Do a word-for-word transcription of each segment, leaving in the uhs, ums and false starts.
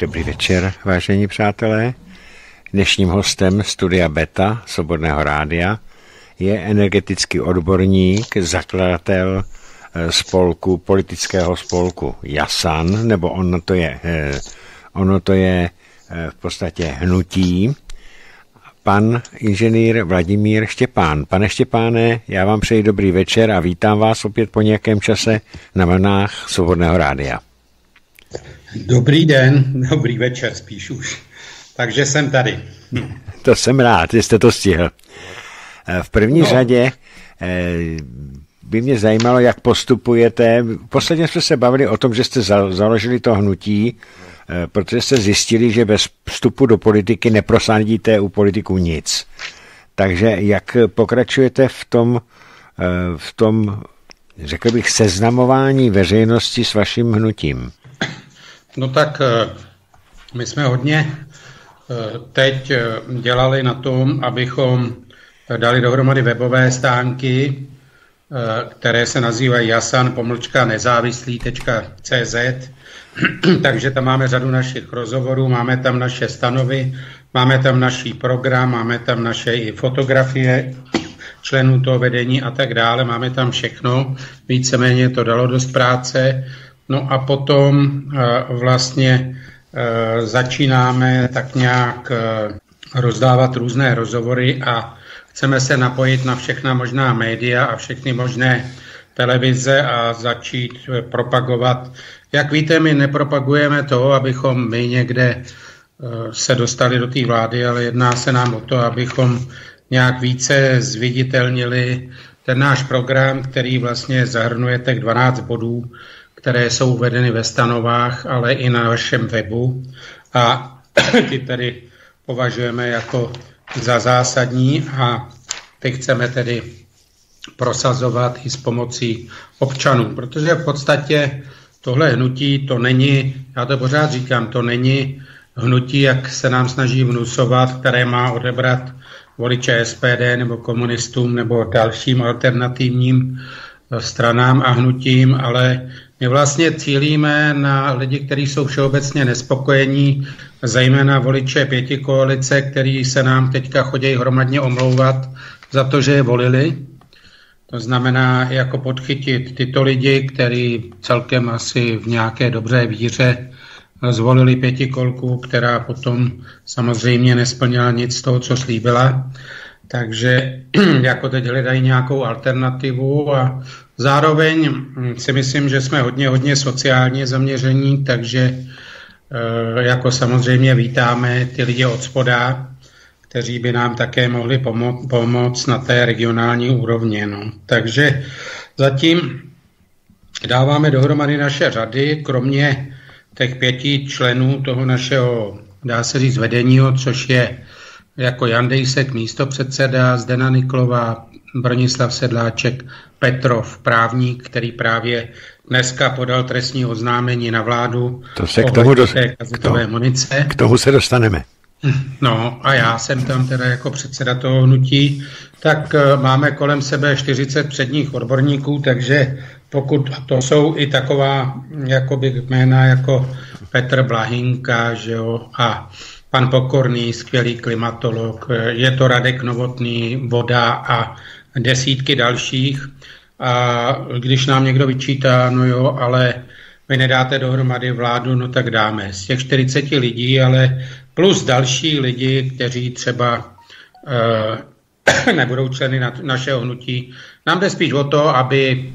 Dobrý večer, vážení přátelé. Dnešním hostem studia Beta, Svobodného rádia, je energetický odborník, zakladatel spolku, politického spolku Jasan, nebo ono to je, ono to je v podstatě hnutí, pan inženýr Vladimír Štěpán. Pane Štěpáne, já vám přeji dobrý večer a vítám vás opět po nějakém čase na vlnách Svobodného rádia. Dobrý den, dobrý večer spíš už. Takže jsem tady. To jsem rád, že jste to stihl. V první no. řadě by mě zajímalo, jak postupujete. Posledně jsme se bavili o tom, že jste založili to hnutí, protože jste zjistili, že bez vstupu do politiky neprosadíte u politiků nic. Takže jak pokračujete v tom, v tom, řekl bych, seznamování veřejnosti s vaším hnutím? No tak my jsme hodně teď dělali na tom, abychom dali dohromady webové stránky, které se nazývají jasan pomlčka nezávislý tečka cé zet. Takže tam máme řadu našich rozhovorů, máme tam naše stanovy, máme tam naší program, máme tam naše i fotografie členů toho vedení a tak dále. Máme tam všechno, víceméně to dalo dost práce. No a potom vlastně začínáme tak nějak rozdávat různé rozhovory a chceme se napojit na všechna možná média a všechny možné televize a začít propagovat. Jak víte, my nepropagujeme to, abychom my někde se dostali do té vlády, ale jedná se nám o to, abychom nějak více zviditelnili ten náš program, který vlastně zahrnuje těch dvanáct bodů, které jsou uvedeny ve stanovách, ale i na vašem webu. A ty tedy považujeme jako za zásadní a ty chceme tedy prosazovat i s pomocí občanů, protože v podstatě tohle hnutí to není, já to pořád říkám, to není hnutí, jak se nám snaží vnucovat, které má odebrat voliče es pé dé nebo komunistům nebo dalším alternativním stranám a hnutím, ale my vlastně cílíme na lidi, kteří jsou všeobecně nespokojení, zejména voliče pětikoalice, kteří se nám teďka chodí hromadně omlouvat za to, že je volili. To znamená jako podchytit tyto lidi, kteří celkem asi v nějaké dobré víře zvolili pětikolku, která potom samozřejmě nesplnila nic z toho, co slíbila. Takže jako teď hledají nějakou alternativu a zároveň si myslím, že jsme hodně, hodně sociálně zaměření, takže jako samozřejmě vítáme ty lidi od spoda, kteří by nám také mohli pomo- pomoct na té regionální úrovni. No. Takže zatím dáváme dohromady naše řady, kromě těch pěti členů toho našeho, dá se říct, vedeního, což je jako Jan Dejsek, místopředseda, Zdena Niklová, Bronislav Sedláček, Petrov, právník, který právě dneska podal trestní oznámení na vládu. To se k tomu, dos- kazetové munice. K tomu se dostaneme. No a já jsem tam teda jako předseda toho hnutí, tak máme kolem sebe čtyřicet předních odborníků, takže pokud to jsou i taková jakoby jména jako Petr Blahinka, že jo, a pan Pokorný, skvělý klimatolog, je to Radek Novotný, Voda a desítky dalších. A když nám někdo vyčítá, no jo, ale vy nedáte dohromady vládu, no tak dáme. Z těch čtyřiceti lidí, ale plus další lidi, kteří třeba e, nebudou členy na, našeho hnutí. Nám jde spíš o to, aby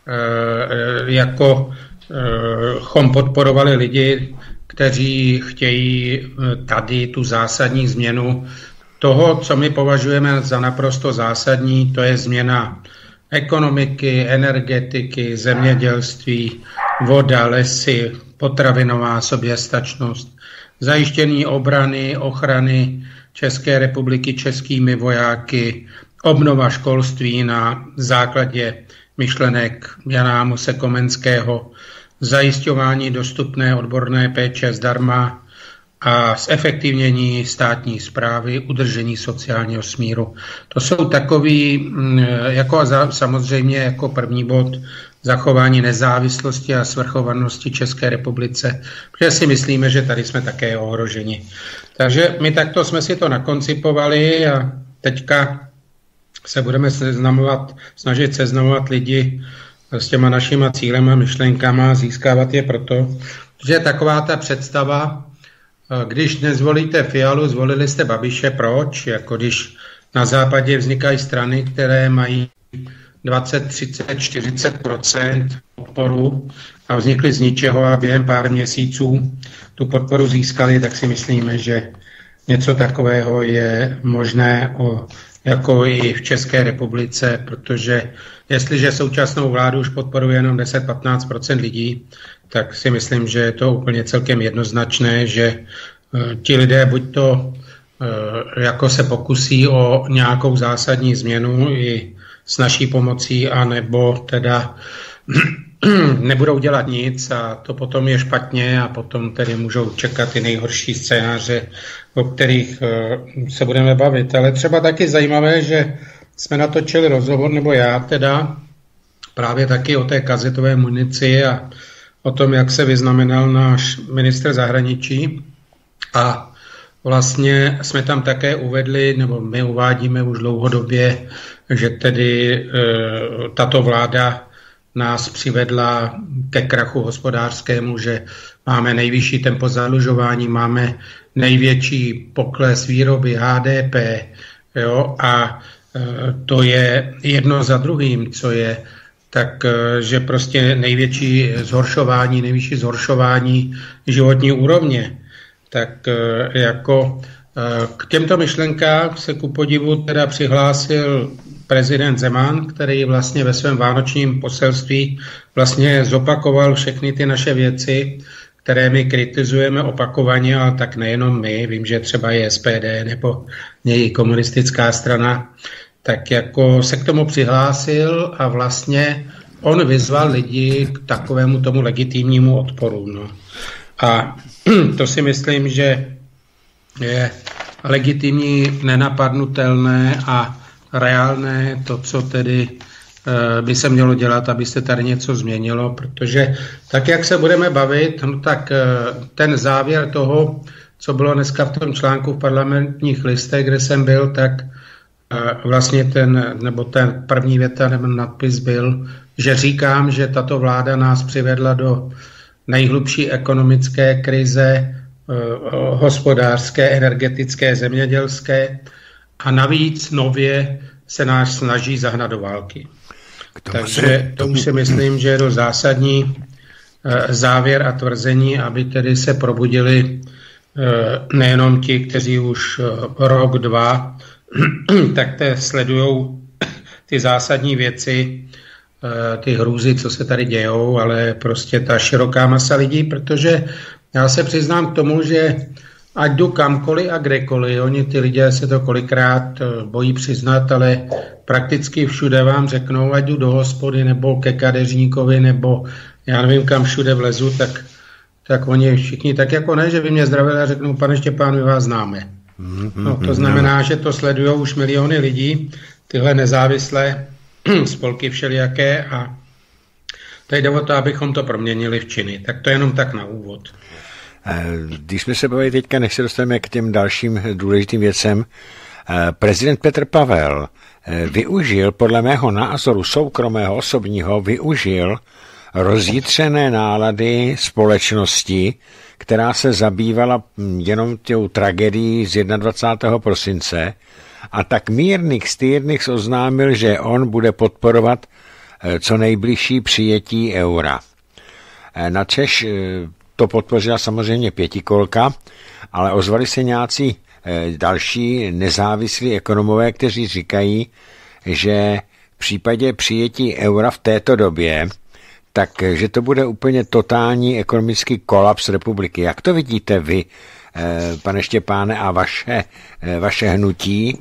e, jako e, chom podporovali lidi, kteří chtějí tady tu zásadní změnu toho, co my považujeme za naprosto zásadní, to je změna ekonomiky, energetiky, zemědělství, voda, lesy, potravinová soběstačnost, zajištění obrany, ochrany České republiky českými vojáky, obnova školství na základě myšlenek Jana Amose Komenského, zajišťování dostupné odborné péče zdarma a zefektivnění státní správy, udržení sociálního smíru. To jsou takový, jako samozřejmě jako první bod, zachování nezávislosti a svrchovanosti České republice, protože si myslíme, že tady jsme také ohroženi. Takže my takto jsme si to nakoncipovali a teďka se budeme seznamovat, snažit seznamovat lidi s těma našima cílema, myšlenkama, získávat je proto, že taková ta představa, když nezvolíte Fialu, zvolili jste Babiše, proč? Jako když na západě vznikají strany, které mají dvacet, třicet, čtyřicet procent podporu a vznikly z ničeho a během pár měsíců tu podporu získali, tak si myslíme, že něco takového je možné o, jako i v České republice, protože jestliže současnou vládu už podporuje jenom deset až patnáct procent lidí, tak si myslím, že je to úplně celkem jednoznačné, že uh, ti lidé buď to uh, jako se pokusí o nějakou zásadní změnu i s naší pomocí, anebo teda nebudou dělat nic a to potom je špatně a potom tedy můžou čekat ty nejhorší scénáře, o kterých uh, se budeme bavit. Ale třeba taky zajímavé, že jsme natočili rozhovor, nebo já teda, právě taky o té kazetové munici a o tom, jak se vyznamenal náš ministr zahraničí. A vlastně jsme tam také uvedli, nebo my uvádíme už dlouhodobě, že tedy e, tato vláda nás přivedla ke krachu hospodářskému, že máme nejvyšší tempo zadlužování, máme největší pokles výroby H D P, jo, a e, to je jedno za druhým, co je tak, že prostě největší zhoršování, nejvyšší zhoršování životní úrovně. Tak jako k těmto myšlenkám se ku podivu teda přihlásil prezident Zeman, který vlastně ve svém vánočním poselství vlastně zopakoval všechny ty naše věci, které my kritizujeme opakovaně, ale tak nejenom my, vím, že třeba je S P D nebo něj komunistická strana, tak jako se k tomu přihlásil a vlastně on vyzval lidi k takovému tomu legitimnímu odporu. No. A to si myslím, že je legitimní, nenapadnutelné a reálné to, co tedy e, by se mělo dělat, aby se tady něco změnilo, protože tak, jak se budeme bavit, no tak e, ten závěr toho, co bylo dneska v tom článku v Parlamentních listech, kde jsem byl, tak vlastně ten, nebo ten první věta nebo nadpis byl, že říkám, že tato vláda nás přivedla do nejhlubší ekonomické krize, hospodářské, energetické, zemědělské a navíc nově se nás snaží zahnat do války. Takže to už si myslím, že je to zásadní závěr a tvrzení, aby tedy se probudili nejenom ti, kteří už rok, dva tak te sledujou ty zásadní věci, ty hrůzy, co se tady dějou, ale prostě ta široká masa lidí, protože já se přiznám k tomu, že ať jdu kamkoliv a kdekoliv, oni ty lidé se to kolikrát bojí přiznat, ale prakticky všude vám řeknou, ať jdu do hospody nebo ke kadeřníkovi, nebo já nevím, kam všude vlezu, tak, tak oni všichni tak jako ne, že by mě zdravili a řeknou, pane Štěpán, my vás známe. No, to znamená, že to sledují už miliony lidí, tyhle nezávislé spolky všelijaké a teď jde o to, abychom to proměnili v činy. Tak to jenom tak na úvod. Když jsme se bavili teďka, než se dostaneme k těm dalším důležitým věcem, prezident Petr Pavel využil, podle mého názoru soukromého, osobního, využil rozjitřené nálady společnosti, která se zabývala jenom tou tragédií z dvacátého prvního prosince a tak mírných stýrných oznámil, že on bude podporovat co nejbližší přijetí eura. Na Češ to podpořila samozřejmě pětikolka, ale ozvali se nějací další nezávislí ekonomové, kteří říkají, že v případě přijetí eura v této době takže to bude úplně totální ekonomický kolaps republiky. Jak to vidíte vy, pane Štěpáne, a vaše, vaše hnutí,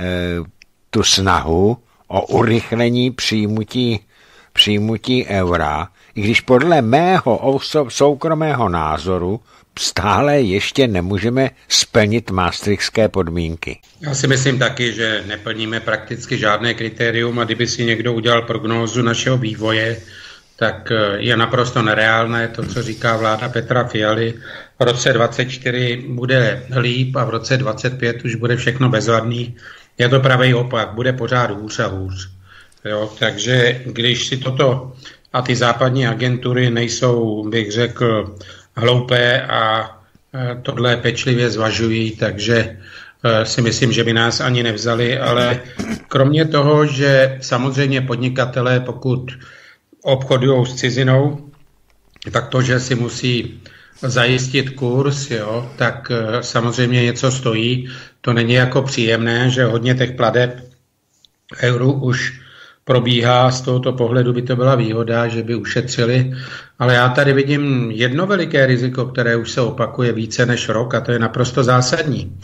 tu snahu o urychlení přijmutí, přijmutí eura, i když podle mého soukromého názoru stále ještě nemůžeme splnit maastrichtské podmínky? Já si myslím taky, že neplníme prakticky žádné kritérium a kdyby si někdo udělal prognózu našeho vývoje, tak je naprosto nereálné to, co říká vláda Petra Fialy. V roce dvacet čtyři bude líp a v roce dvacet pět už bude všechno bezvadný. Je to pravý opak, bude pořád hůř a hůř. Jo, takže když si toto a ty západní agentury nejsou, bych řekl, hloupé a tohle pečlivě zvažují, takže si myslím, že by nás ani nevzali, ale kromě toho, že samozřejmě podnikatelé, pokud obchodují s cizinou, tak to, že si musí zajistit kurz, jo, tak samozřejmě něco stojí. To není jako příjemné, že hodně těch plateb euru už probíhá, z tohoto pohledu by to byla výhoda, že by ušetřili, ale já tady vidím jedno veliké riziko, které už se opakuje více než rok a to je naprosto zásadní.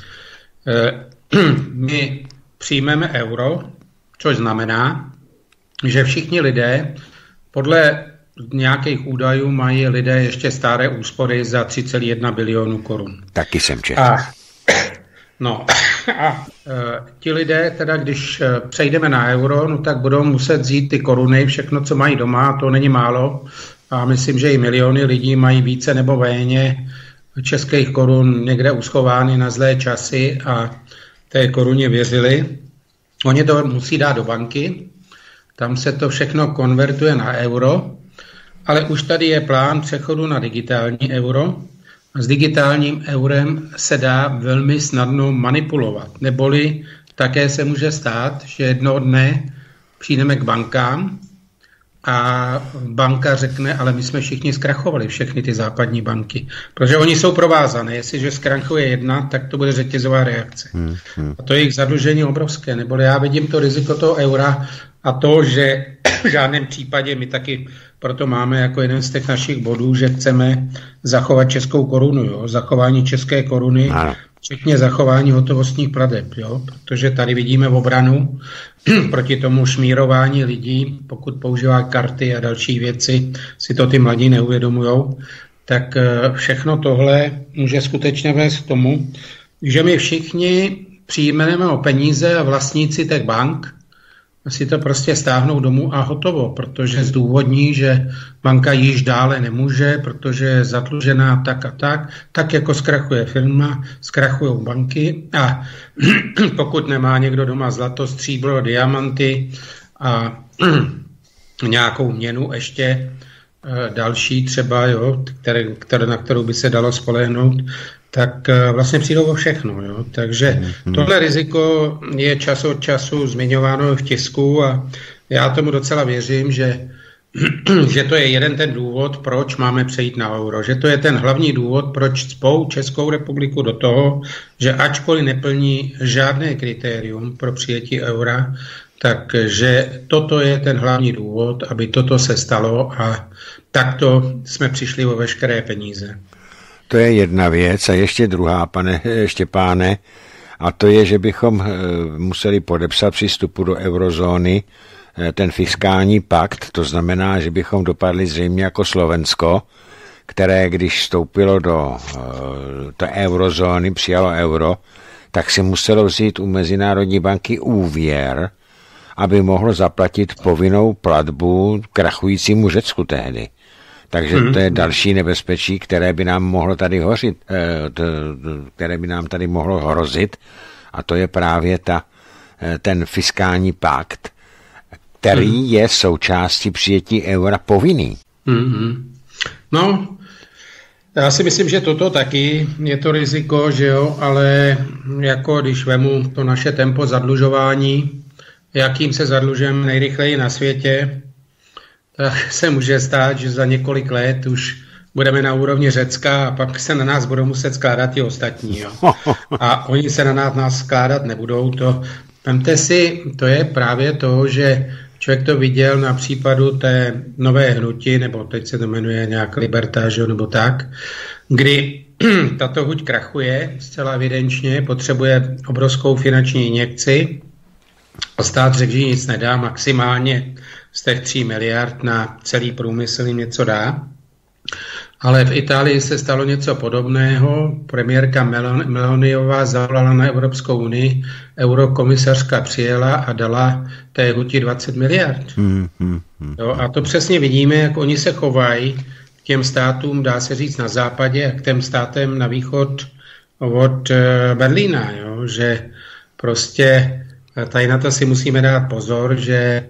My přijmeme euro, což znamená, že všichni lidé, podle nějakých údajů mají lidé ještě staré úspory za tři celá jedna bilionu korun. Taky jsem četl. A, no a e, ti lidé, teda když přejdeme na euro, no tak budou muset vzít ty koruny, všechno, co mají doma, to není málo. A myslím, že i miliony lidí mají více nebo méně českých korun někde uschovány na zlé časy a té koruně věřili. Oni to musí dát do banky, tam se to všechno konvertuje na euro, ale už tady je plán přechodu na digitální euro a s digitálním eurem se dá velmi snadno manipulovat. Neboli také se může stát, že jednoho dne přijdeme k bankám a banka řekne, ale my jsme všichni zkrachovali, všechny ty západní banky. Protože oni jsou provázané. Jestliže zkrachuje jedna, tak to bude řetězová reakce. Hmm, hmm. A to je jejich zadlužení obrovské. Neboli já vidím to riziko toho eura a to, že v žádném případě my taky proto máme jako jeden z těch našich bodů, že chceme zachovat českou korunu, jo? Zachování české koruny, včetně zachování hotovostních plateb, jo? Protože tady vidíme obranu proti tomu šmírování lidí, pokud používá karty a další věci, si to ty mladí neuvědomujou, tak všechno tohle může skutečně vést k tomu, že my všichni přijmeme o peníze a vlastníci těch bank si to prostě stáhnou domů a hotovo, protože zdůvodní, že banka již dále nemůže, protože je zadlužená tak a tak, tak jako zkrachuje firma, zkrachují banky a pokud nemá někdo doma zlato, stříbro, diamanty a nějakou měnu ještě další třeba, jo, které, které, na kterou by se dalo spolehnout, tak vlastně přijdou o všechno. Jo. Takže hmm. tohle riziko je čas od času zmiňováno v tisku a já tomu docela věřím, že, že to je jeden ten důvod, proč máme přejít na euro. Že to je ten hlavní důvod, proč cpou Českou republiku do toho, že ačkoliv neplní žádné kritérium pro přijetí eura, takže toto je ten hlavní důvod, aby toto se stalo a takto jsme přišli o veškeré peníze. To je jedna věc a ještě druhá, pane Štěpáne, a to je, že bychom museli podepsat při vstupu do eurozóny ten fiskální pakt, to znamená, že bychom dopadli zřejmě jako Slovensko, které když vstoupilo do té eurozóny, přijalo euro, tak si muselo vzít u Mezinárodní banky úvěr, aby mohlo zaplatit povinnou platbu krachujícímu Řecku tehdy. Takže to je další nebezpečí, které by nám mohlo tady hořit, které by nám tady mohlo hrozit, a to je právě ta, ten fiskální pakt, který hmm. je součástí přijetí eura povinný. Hmm. No, já si myslím, že toto taky je to riziko, že jo, ale jako když vemu to naše tempo zadlužování, jakým se zadlužujeme nejrychleji na světě, tak se může stát, že za několik let už budeme na úrovni Řecka a pak se na nás budou muset skládat i ostatní. Jo. A oni se na nás, nás skládat nebudou. To, vemte si, to je právě to, že člověk to viděl na případu té nové hnutí, nebo teď se to jmenuje nějak Libertáž, nebo tak, kdy tato huť krachuje zcela evidenčně, potřebuje obrovskou finanční injekci a stát řekl, že nic nedá, maximálně z těch tří miliard na celý průmysl jim něco dá. Ale v Itálii se stalo něco podobného. Premiérka Meloniová zavolala na Evropskou unii, eurokomisařka přijela a dala té hutě dvacet miliard. Hmm, hmm, hmm. Jo, a to přesně vidíme, jak oni se chovají k těm státům, dá se říct, na západě a k těm státem na východ od Berlína. Jo, že prostě tady na to si musíme dát pozor, že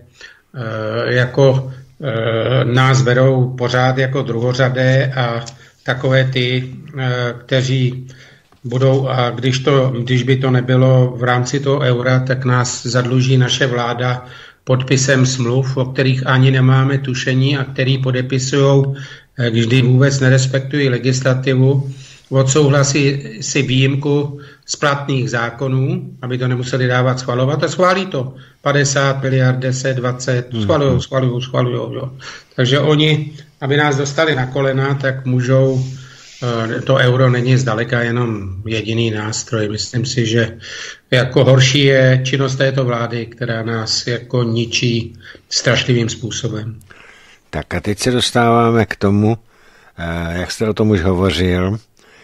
jako nás berou pořád jako druhořadé a takové ty, kteří budou, a když, to, když by to nebylo v rámci toho eura, tak nás zadluží naše vláda podpisem smluv, o kterých ani nemáme tušení a který podepisují, když vůbec nerespektují legislativu, odsouhlasí si výjimku z platných zákonů, aby to nemuseli dávat schvalovat a schválí to. padesát miliard, deset, dvacet, schvalujou, schvalujou, schvalujou. Jo. Takže oni, aby nás dostali na kolena, tak můžou, to euro není zdaleka jenom jediný nástroj. Myslím si, že jako horší je činnost této vlády, která nás jako ničí strašlivým způsobem. Tak a teď se dostáváme k tomu, jak jste o tom už hovořil.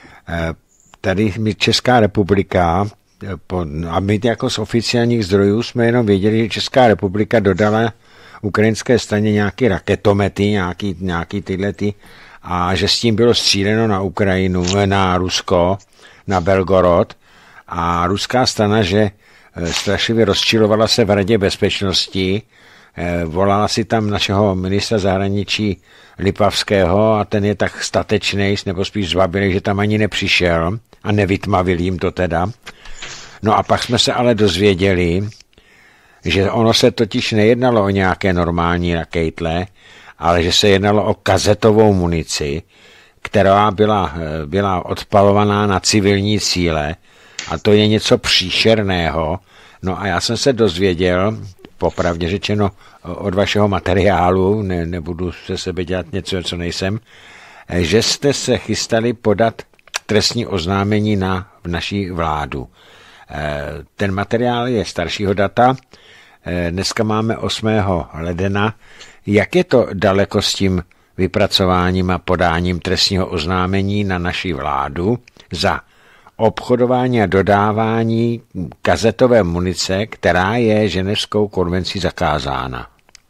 Tady Česká republika, a my jako z oficiálních zdrojů jsme jenom věděli, že Česká republika dodala ukrajinské straně nějaké raketomety, nějaký, nějaký tyhle ty, a že s tím bylo stříleno na Ukrajinu, na Rusko, na Belgorod, a ruská strana, že strašlivě rozčilovala se v Radě bezpečnosti, volala si tam našeho ministra zahraničí Lipavského a ten je tak statečnej, nebo spíš zvabilý, že tam ani nepřišel a nevytmavil jim to teda. No a pak jsme se ale dozvěděli, že ono se totiž nejednalo o nějaké normální rakejtle, ale že se jednalo o kazetovou munici, která byla, byla odpalovaná na civilní cíle, a to je něco příšerného. No a já jsem se dozvěděl, popravdě řečeno od vašeho materiálu, ne, nebudu se sebe dělat něco, co nejsem, že jste se chystali podat trestní oznámení na v naší vládu. Ten materiál je staršího data, dneska máme osmého ledna. Jak je to daleko s tím vypracováním a podáním trestního oznámení na naši vládu za obchodování a dodávání kazetové munice, která je Ženevskou konvencí zakázána?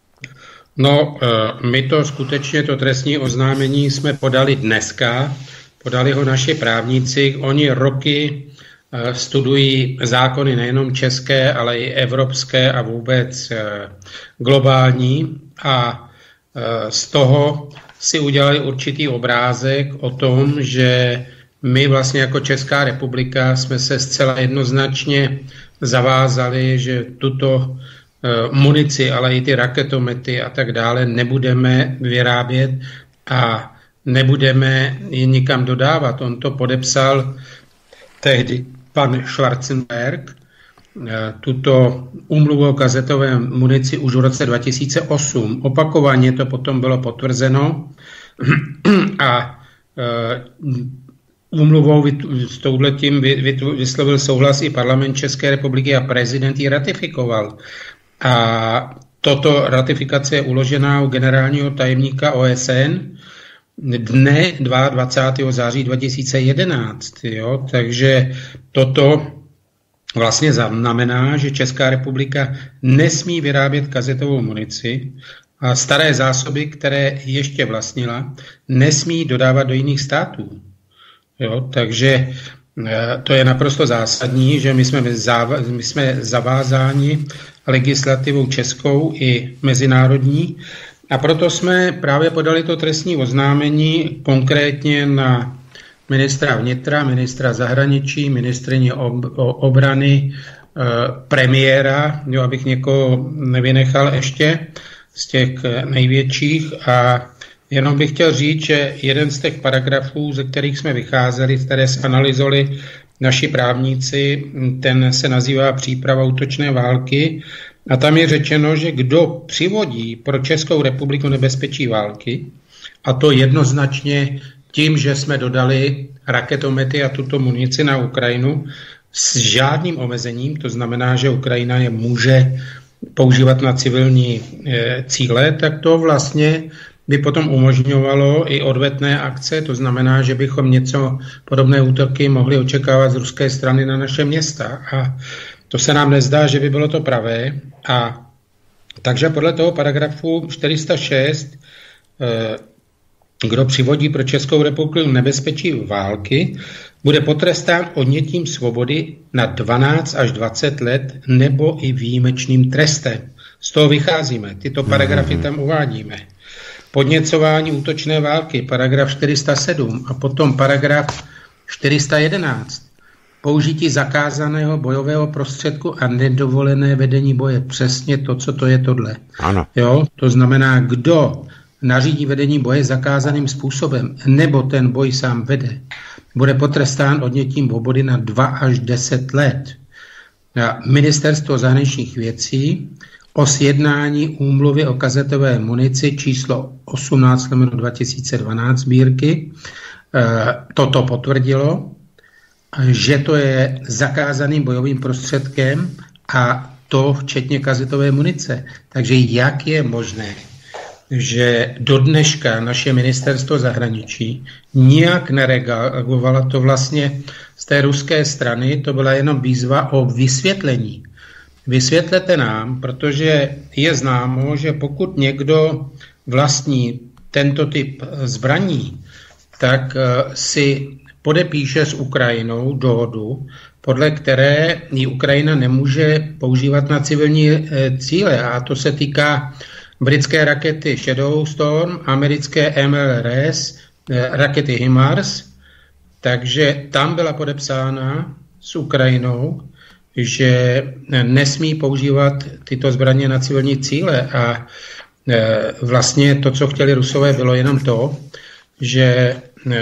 No, my to skutečně, to trestní oznámení jsme podali dneska, podali ho naši právníci, oni roky studují zákony nejenom české, ale i evropské a vůbec globální, a z toho si udělali určitý obrázek o tom, že my vlastně jako Česká republika jsme se zcela jednoznačně zavázali, že tuto munici, ale i ty raketomety a tak dále nebudeme vyrábět a nebudeme ji nikam dodávat. On to podepsal tehdy pan Schwarzenberg, tuto úmluvu o kazetové munici už v roce dva tisíce osm. Opakovaně to potom bylo potvrzeno a úmluvou s touhletím vyslovil souhlas i parlament České republiky a prezident ji ratifikoval. A toto ratifikace je uložená u generálního tajemníka O S N dne dvacátého druhého září dva tisíce jedenáct. Jo? Takže toto vlastně znamená, že Česká republika nesmí vyrábět kazetovou munici a staré zásoby, které ještě vlastnila, nesmí dodávat do jiných států. Jo? Takže to je naprosto zásadní, že my jsme, záva- my jsme zavázáni legislativou českou i mezinárodní, a proto jsme právě podali to trestní oznámení konkrétně na ministra vnitra, ministra zahraničí, ministryně ob- obrany, e, premiéra, jo, abych někoho nevynechal ještě z těch největších. A jenom bych chtěl říct, že jeden z těch paragrafů, ze kterých jsme vycházeli, které se analyzovali naši právníci, ten se nazývá Příprava útočné války. A tam je řečeno, že kdo přivodí pro Českou republiku nebezpečí války, a to jednoznačně tím, že jsme dodali raketomety a tuto munici na Ukrajinu s žádným omezením, to znamená, že Ukrajina je může používat na civilní e, cíle, tak to vlastně by potom umožňovalo i odvetné akce, to znamená, že bychom něco podobné útoky mohli očekávat z ruské strany na naše města. A to se nám nezdá, že by bylo to pravé. A takže podle toho paragrafu čtyři sta šest, kdo přivodí pro Českou republiku nebezpečí války, bude potrestán odnětím svobody na dvanáct až dvacet let nebo i výjimečným trestem. Z toho vycházíme, tyto paragrafy tam uvádíme. Podněcování útočné války, paragraf čtyři sta sedm a potom paragraf čtyři sta jedenáct. Použití zakázaného bojového prostředku a nedovolené vedení boje. Přesně to, co to je tohle. Ano. Jo? To znamená, kdo nařídí vedení boje zakázaným způsobem, nebo ten boj sám vede, bude potrestán odnětím svobody na dva až deset let. A Ministerstvo zahraničních věcí o sjednání úmluvy o kazetové munici číslo osmnáct lomeno dva tisíce dvanáct sbírky toto potvrdilo, že to je zakázaným bojovým prostředkem a to včetně kazetové munice. Takže jak je možné, že do dneška naše ministerstvo zahraničí nijak nereagovalo, to vlastně z té ruské strany, to byla jenom výzva o vysvětlení. Vysvětlete nám, protože je známo, že pokud někdo vlastní tento typ zbraní, tak si podepíše s Ukrajinou dohodu, podle které ji Ukrajina nemůže používat na civilní cíle. A to se týká britské rakety Shadow Storm, americké M L R S, rakety HIMARS. Takže tam byla podepsána s Ukrajinou, že nesmí používat tyto zbraně na civilní cíle. A vlastně to, co chtěli Rusové, bylo jenom to, že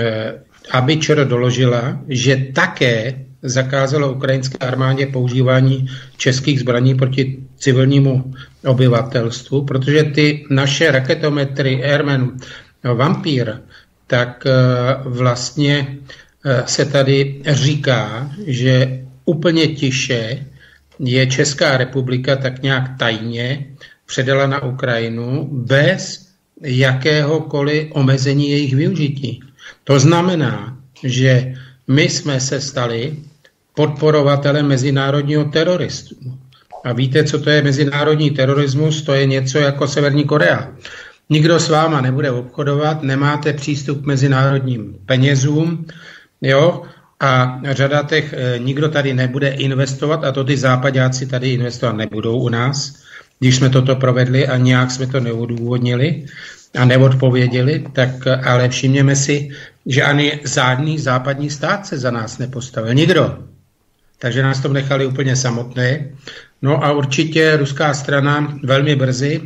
aby ČR doložila, že také zakázalo ukrajinské armádě používání českých zbraní proti civilnímu obyvatelstvu, protože ty naše raketometry Airman Vampír, tak vlastně se tady říká, že úplně tiše je Česká republika tak nějak tajně předala na Ukrajinu bez jakéhokoliv omezení jejich využití. To znamená, že my jsme se stali podporovatelem mezinárodního terorismu. A víte, co to je mezinárodní terorismus? To je něco jako Severní Korea. Nikdo s váma nebude obchodovat, nemáte přístup k mezinárodním penězům, jo, a řada těch, nikdo tady nebude investovat, a to ty západáci tady investovat nebudou u nás, když jsme toto provedli a nějak jsme to neodůvodnili a neodpověděli, tak ale všimněme si, že ani žádný západní stát se za nás nepostavil. Nikdo. Takže nás to nechali úplně samotné. No a určitě ruská strana velmi brzy,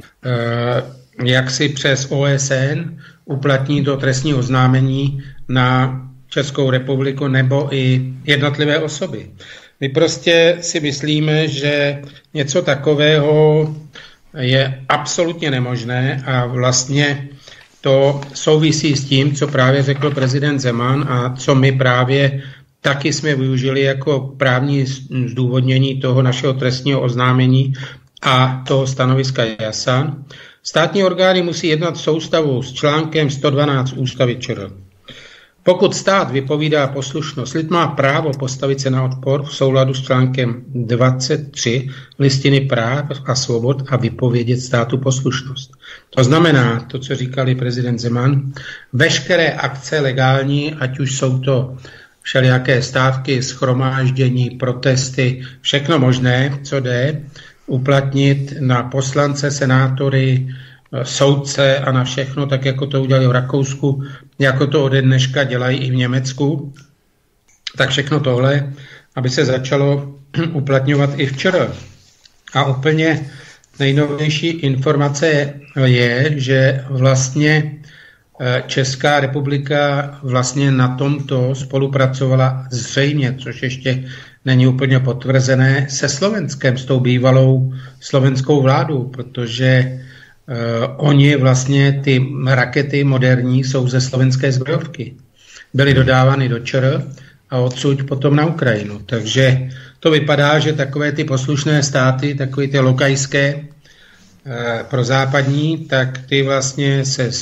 eh, jak si přes O S N uplatní to trestní oznámení na Českou republiku nebo i jednotlivé osoby. My prostě si myslíme, že něco takového je absolutně nemožné a vlastně to souvisí s tím, co právě řekl prezident Zeman a co my právě taky jsme využili jako právní zdůvodnění toho našeho trestního oznámení a toho stanoviska JASA. Státní orgány musí jednat v soustavu s článkem sto dvanáct ústavy ČR. Pokud stát vypovídá poslušnost, lid má právo postavit se na odpor v souladu s článkem dvacet tři listiny práv a svobod a vypovědět státu poslušnost. To znamená, to, co říkali prezident Zeman, veškeré akce legální, ať už jsou to všelijaké stávky, shromáždění, protesty, všechno možné, co jde, uplatnit na poslance, senátory, soudce a na všechno, tak jako to udělali v Rakousku, jako to ode dneška dělají i v Německu, tak všechno tohle, aby se začalo uplatňovat i v ČR. A úplně nejnovější informace je, že vlastně Česká republika vlastně na tomto spolupracovala zřejmě, což ještě není úplně potvrzené, se Slovenskem, s tou bývalou slovenskou vládou, protože Uh, oni vlastně, ty rakety moderní, jsou ze slovenské zbrojovky. Byly dodávány do ČR a odsud potom na Ukrajinu. Takže to vypadá, že takové ty poslušné státy, takové ty lokajské, prozápadní, tak ty vlastně se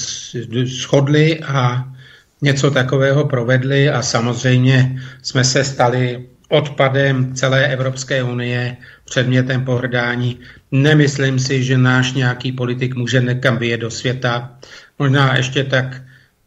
shodly a něco takového provedli a samozřejmě jsme se stali odpadem celé Evropské unie, předmětem pohrdání. Nemyslím si, že náš nějaký politik může někam vyjet do světa. Možná ještě tak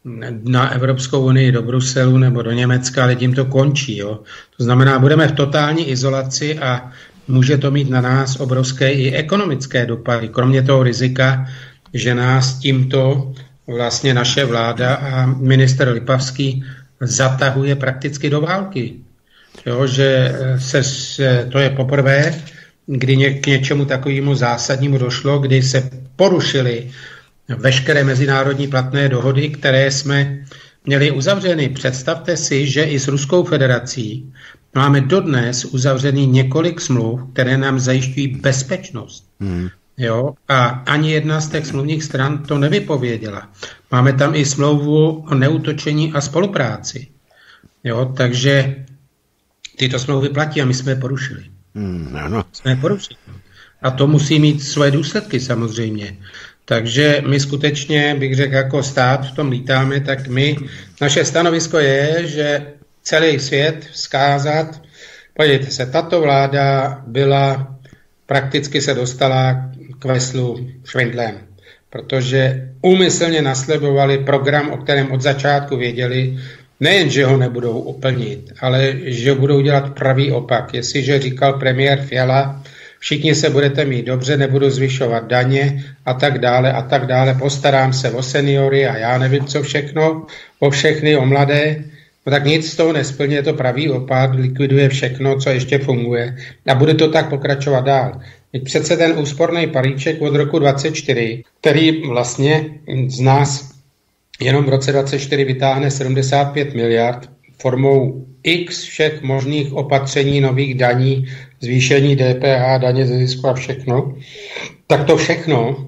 na Evropskou unii do Bruselu nebo do Německa, ale tím to končí. Jo. To znamená, budeme v totální izolaci a může to mít na nás obrovské i ekonomické dopady. Kromě toho rizika, že nás tímto vlastně naše vláda a minister Lipavský zatahuje prakticky do války. Jo, že se, to je poprvé, kdy ně, k něčemu takovému zásadnímu došlo, kdy se porušily veškeré mezinárodní platné dohody, které jsme měli uzavřeny. Představte si, že i s Ruskou federací máme dodnes uzavřený několik smluv, které nám zajišťují bezpečnost. Hmm. Jo? A ani jedna z těch smluvních stran to nevypověděla. Máme tam i smlouvu o neútočení a spolupráci. Jo? Takže tyto smlouvy platí a my jsme je porušili. Hmm, ano. Jsme je porušili. A to musí mít svoje důsledky samozřejmě. Takže my skutečně, bych řekl, jako stát v tom lítáme, tak my, naše stanovisko je, že celý svět vzkázat, podívejte se, tato vláda byla, prakticky se dostala k veslu švindlem, protože úmyslně nasledovali program, o kterém od začátku věděli, nejen, že ho nebudou uplnit, ale že budou dělat pravý opak. Jestliže říkal premiér Fiala, všichni se budete mít dobře, nebudu zvyšovat daně a tak dále a tak dále, postarám se o seniory a já nevím co všechno, o všechny, o mladé, no tak nic z toho nesplně, je to pravý opak, likviduje všechno, co ještě funguje a bude to tak pokračovat dál. Teď přece ten úsporný balíček od roku dvacet čtyři, který vlastně z nás jenom v roce dvacet čtyři vytáhne sedmdesát pět miliard formou x všech možných opatření, nových daní, zvýšení D P H, daně ze zisku a všechno, tak to všechno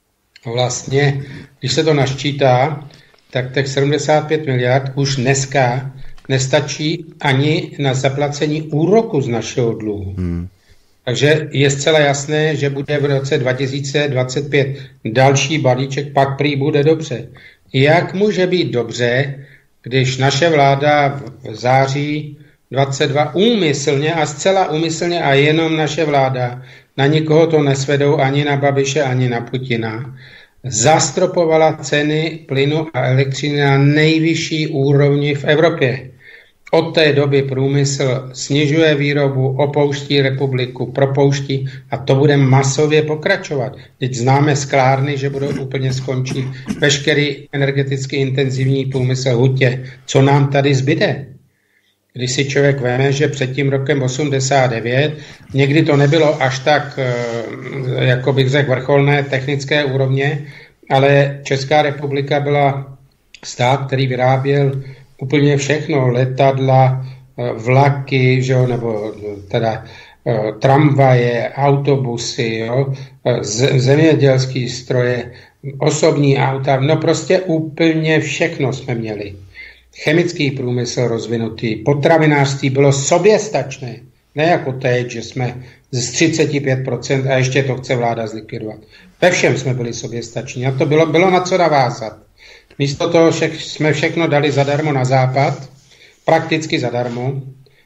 vlastně, když se to naščítá, tak těch sedmdesát pět miliard už dneska nestačí ani na zaplacení úroku z našeho dluhu. Hmm. Takže je zcela jasné, že bude v roce dva tisíce dvacet pět další balíček, pak prý bude dobře. Jak může být dobře, když naše vláda v září dvacet dva úmyslně a zcela úmyslně a jenom naše vláda, na nikoho to nesvedou ani na Babiše, ani na Putina, zastropovala ceny plynu a elektřiny na nejvyšší úrovni v Evropě. Od té doby průmysl snižuje výrobu, opouští republiku, propouští a to bude masově pokračovat. Teď známe sklárny, že budou úplně skončit veškerý energeticky intenzivní průmysl hutě. Co nám tady zbyde? Když si člověk veme, že před tím rokem osmdesát devět, někdy to nebylo až tak, jako bych řekl, vrcholné technické úrovně, ale Česká republika byla stát, který vyráběl úplně všechno, letadla, vlaky, že jo, nebo teda tramvaje, autobusy, jo, zemědělský stroje, osobní auta, no prostě úplně všechno jsme měli. Chemický průmysl rozvinutý, potravinářství bylo soběstačné, ne jako teď, že jsme z třicet pět procent a ještě to chce vláda zlikvidovat. Ve všem jsme byli soběstační a to bylo, bylo na co navázat. Místo toho však jsme všechno dali zadarmo na západ, prakticky zadarmo,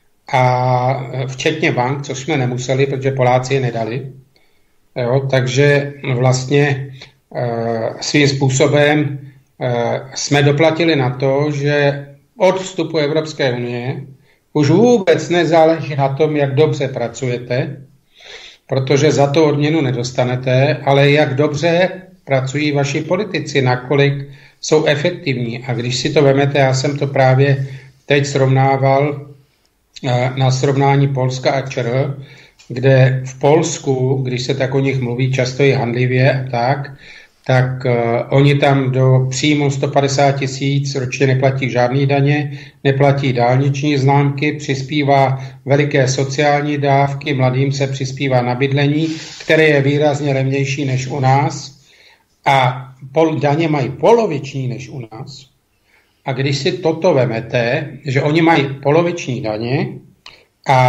a včetně bank, což jsme nemuseli, protože Poláci je nedali. Jo, takže vlastně e, svým způsobem e, jsme doplatili na to, že od vstupu Evropské unie už vůbec nezáleží na tom, jak dobře pracujete, protože za to odměnu nedostanete, ale jak dobře pracují vaši politici, nakolik jsou efektivní. A když si to vemete, já jsem to právě teď srovnával na srovnání Polska a ČR, kde v Polsku, když se tak o nich mluví často i handlivě a tak, tak uh, oni tam do příjmu sto padesát tisíc ročně neplatí žádný daně, neplatí dálniční známky, přispívá veliké sociální dávky, mladým se přispívá na bydlení, které je výrazně levnější než u nás a pol, daně mají poloviční než u nás. A když si toto vemete, že oni mají poloviční daně a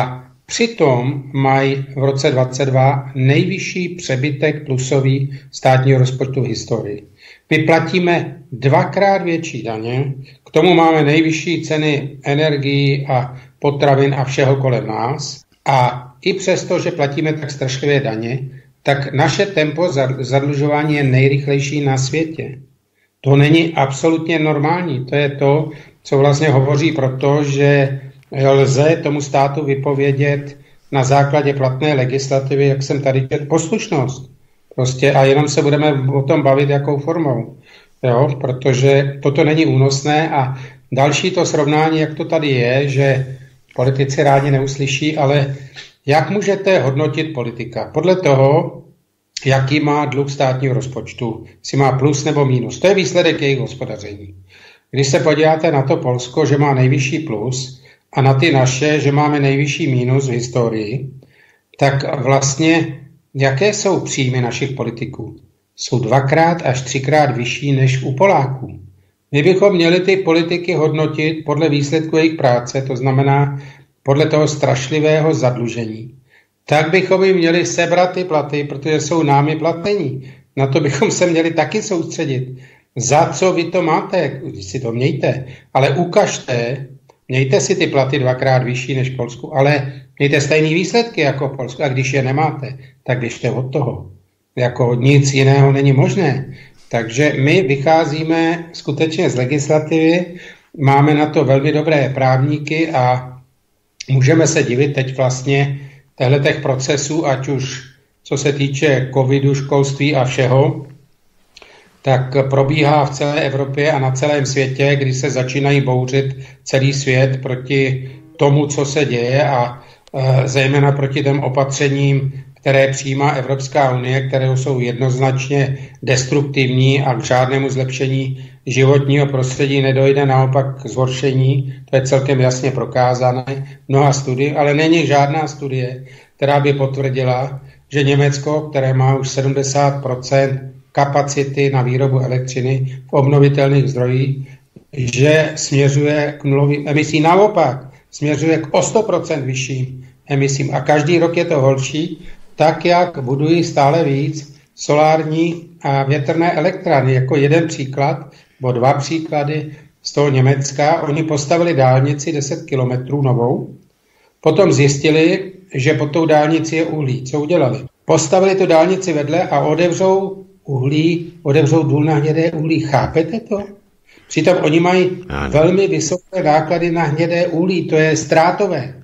Přitom mají v roce dvacet dva nejvyšší přebytek plusový státního rozpočtu v historii. My platíme dvakrát větší daně, k tomu máme nejvyšší ceny energií a potravin a všeho kolem nás. A i přesto, že platíme tak strašlivé daně, tak naše tempo zadlužování je nejrychlejší na světě. To není absolutně normální. To je to, co vlastně hovoří proto, že lze tomu státu vypovědět na základě platné legislativy, jak jsem tady četl, poslušnost. Prostě a jenom se budeme o tom bavit, jakou formou. Jo? Protože toto není únosné a další to srovnání, jak to tady je, že politici rádi neuslyší, ale jak můžete hodnotit politika? Podle toho, jaký má dluh státního rozpočtu, jestli má plus nebo mínus. To je výsledek jejich hospodaření. Když se podíváte na to Polsko, že má nejvyšší plus a na ty naše, že máme nejvyšší mínus v historii, tak vlastně jaké jsou příjmy našich politiků? Jsou dvakrát až třikrát vyšší než u Poláků. My bychom měli ty politiky hodnotit podle výsledku jejich práce, to znamená podle toho strašlivého zadlužení. Tak bychom jim měli sebrat ty platy, protože jsou námi platení. Na to bychom se měli taky soustředit. Za co vy to máte? Když si to mějte. Ale ukažte, mějte si ty platy dvakrát vyšší než v Polsku, ale mějte stejné výsledky jako v Polsku. A když je nemáte, tak běžte od toho. Jako nic jiného není možné. Takže my vycházíme skutečně z legislativy, máme na to velmi dobré právníky a můžeme se divit teď vlastně těchto procesů, ať už co se týče covidu, školství a všeho, tak probíhá v celé Evropě a na celém světě, kdy se začínají bouřit celý svět proti tomu, co se děje a e, zejména proti těm opatřením, které přijímá Evropská unie, které jsou jednoznačně destruktivní a k žádnému zlepšení životního prostředí nedojde, naopak k zhoršení. To je celkem jasně prokázané mnoha studií, ale není žádná studie, která by potvrdila, že Německo, které má už sedmdesát procent kapacity na výrobu elektřiny v obnovitelných zdrojích, že směřuje k nulovým emisím. Naopak, směřuje k o sto procent vyšším emisím. A každý rok je to horší, tak jak budují stále víc solární a větrné elektrárny. Jako jeden příklad, nebo dva příklady z toho Německa. Oni postavili dálnici deset kilometrů novou, potom zjistili, že pod tou dálnici je uhlí. Co udělali? Postavili tu dálnici vedle a otevřou uhlí, otevřou důl na hnědé uhlí. Chápete to? Přitom oni mají velmi vysoké náklady na hnědé uhlí, to je ztrátové.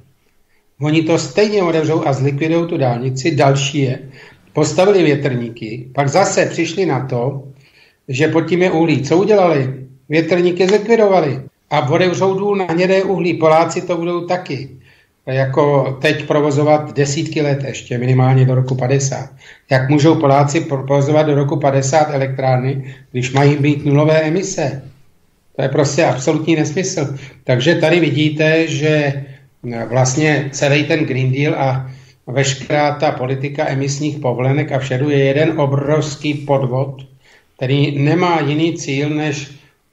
Oni to stejně otevřou a zlikvidují tu dálnici. Další je, postavili větrníky, pak zase přišli na to, že pod tím je uhlí. Co udělali? Větrníky zlikvidovali a otevřou důl na hnědé uhlí. Poláci to budou taky. Jako teď provozovat desítky let ještě, minimálně do roku padesát. Jak můžou Poláci provozovat do roku padesát elektrárny, když mají být nulové emise? To je prostě absolutní nesmysl. Takže tady vidíte, že vlastně celý ten Green Deal a veškerá ta politika emisních povolenek a všedu je jeden obrovský podvod, který nemá jiný cíl, než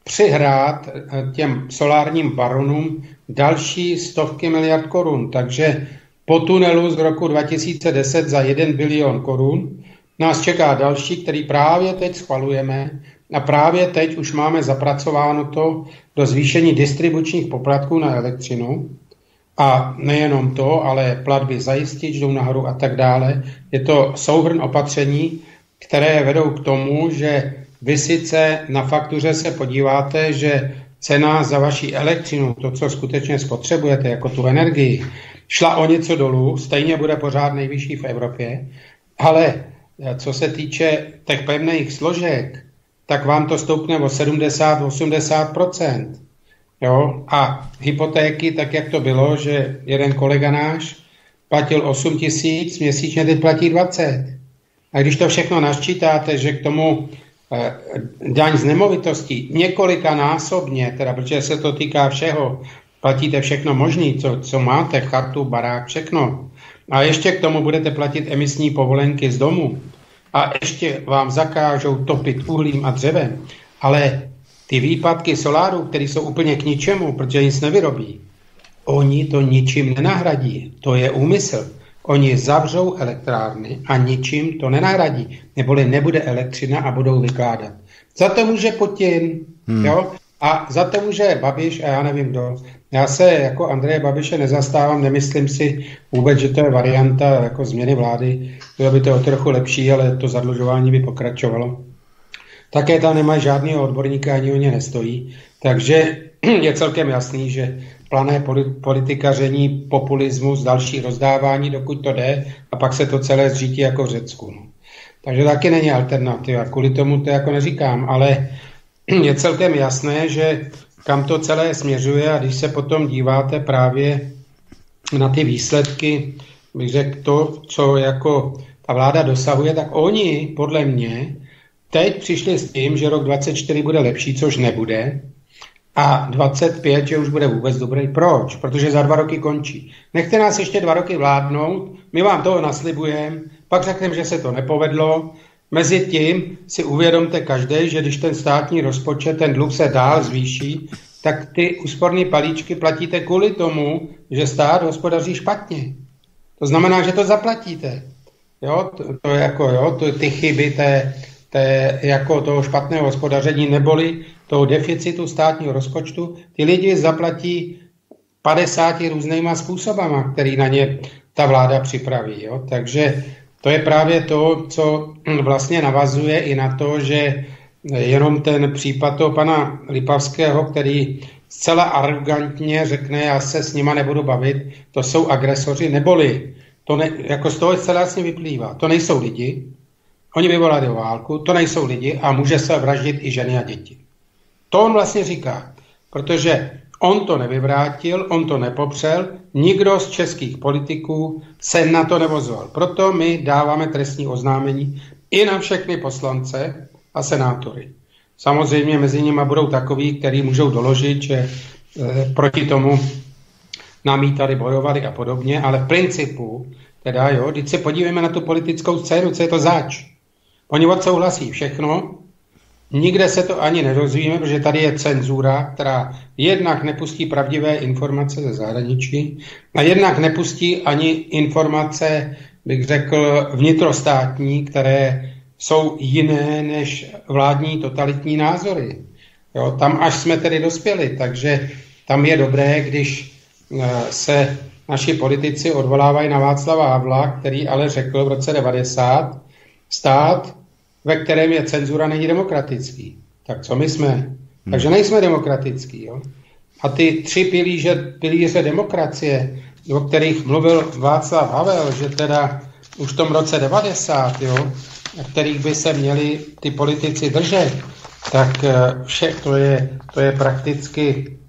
přihrát těm solárním baronům další stovky miliard korun. Takže po tunelu z roku dva tisíce deset za jeden bilion korun nás čeká další, který právě teď schvalujeme a právě teď už máme zapracováno to do zvýšení distribučních poplatků na elektřinu. A nejenom to, ale platby zajistit, jdou nahoru a tak dále. Je to souhrn opatření, které vedou k tomu, že vy sice na faktuře se podíváte, že cena za vaši elektřinu, to, co skutečně spotřebujete, jako tu energii, šla o něco dolů, stejně bude pořád nejvyšší v Evropě, ale co se týče těch pevných složek, tak vám to stoupne o sedmdesát až osmdesát procent. Jo? A hypotéky, tak jak to bylo, že jeden kolega náš platil osm tisíc, měsíčně teď platí dvacet. A když to všechno nasčítáte, že k tomu eh, daň z nemovitostí několikanásobně, teda protože se to týká všeho, platíte všechno možné, co, co máte, chatu, barák, všechno. A ještě k tomu budete platit emisní povolenky z domu. A ještě vám zakážou topit uhlím a dřevem. Ale ty výpadky soláru, které jsou úplně k ničemu, protože nic nevyrobí, Oni to ničím nenahradí. To je úmysl. Oni zavřou elektrárny a ničím to nenahradí. Neboli nebude elektřina a budou vykládat. Za to může Putin, hmm. jo? A za to může Babiš a já nevím kdo. Já se jako Andreje Babiše nezastávám, nemyslím si vůbec, že to je varianta jako změny vlády. Bylo by to o trochu lepší, ale to zadlužování by pokračovalo. Také tam nemají žádného odborníka, ani o ně nestojí. Takže je celkem jasný, že plané politikaření, populismus, další rozdávání, dokud to jde, a pak se to celé zřítí jako v Řecku. No. Takže taky není alternativa. Kvůli tomu to jako neříkám, ale je celkem jasné, že kam to celé směřuje, a když se potom díváte právě na ty výsledky, bych řekl to, co jako ta vláda dosahuje, tak oni, podle mě, teď přišli s tím, že rok dvacet čtyři bude lepší, což nebude, a dvacet pět, že už bude vůbec dobrý. Proč? Protože za dva roky končí. Nechte nás ještě dva roky vládnout, my vám toho naslibujeme, pak řekneme, že se to nepovedlo. Mezitím si uvědomte každý, že když ten státní rozpočet, ten dluh se dál zvýší, tak ty úsporné palíčky platíte kvůli tomu, že stát hospodaří špatně. To znamená, že to zaplatíte. Jo, to, to je jako, jo, to, ty chyby té, té, jako toho špatného hospodaření neboli toho deficitu státního rozpočtu, ty lidi zaplatí padesáti různýma způsobama, který na ně ta vláda připraví. Jo. Takže to je právě to, co vlastně navazuje i na to, že jenom ten případ toho pana Lipavského, který zcela arrogantně řekne, já se s nima nebudu bavit, to jsou agresoři, neboli, to ne, jako z toho zcela jasně vyplývá, to nejsou lidi, oni vyvolali válku, to nejsou lidi a může se vraždit i ženy a děti. To on vlastně říká, protože on to nevyvrátil, on to nepopřel, nikdo z českých politiků se na to nevozval. Proto my dáváme trestní oznámení i na všechny poslance a senátory. Samozřejmě mezi nimi budou takoví, kteří můžou doložit, že e, proti tomu namítali, bojovali a podobně, ale v principu, teda jo, když se podívejme na tu politickou scénu, co je to zač. Oni odsouhlasí všechno, nikde se to ani nedozvíme, protože tady je cenzura, která jednak nepustí pravdivé informace ze zahraničí a jednak nepustí ani informace, bych řekl, vnitrostátní, které jsou jiné než vládní totalitní názory. Jo, tam až jsme tedy dospěli, takže tam je dobré, když se naši politici odvolávají na Václava Havla, který ale řekl v roce devadesát, stát, ve kterém je cenzura, není demokratický. Tak co my jsme? Hmm. Takže nejsme demokratický. Jo? A ty tři pilíře, pilíře demokracie, o kterých mluvil Václav Havel, že teda už v tom roce devadesát, jo, kterých by se měli ty politici držet, tak vše to je, to je prakticky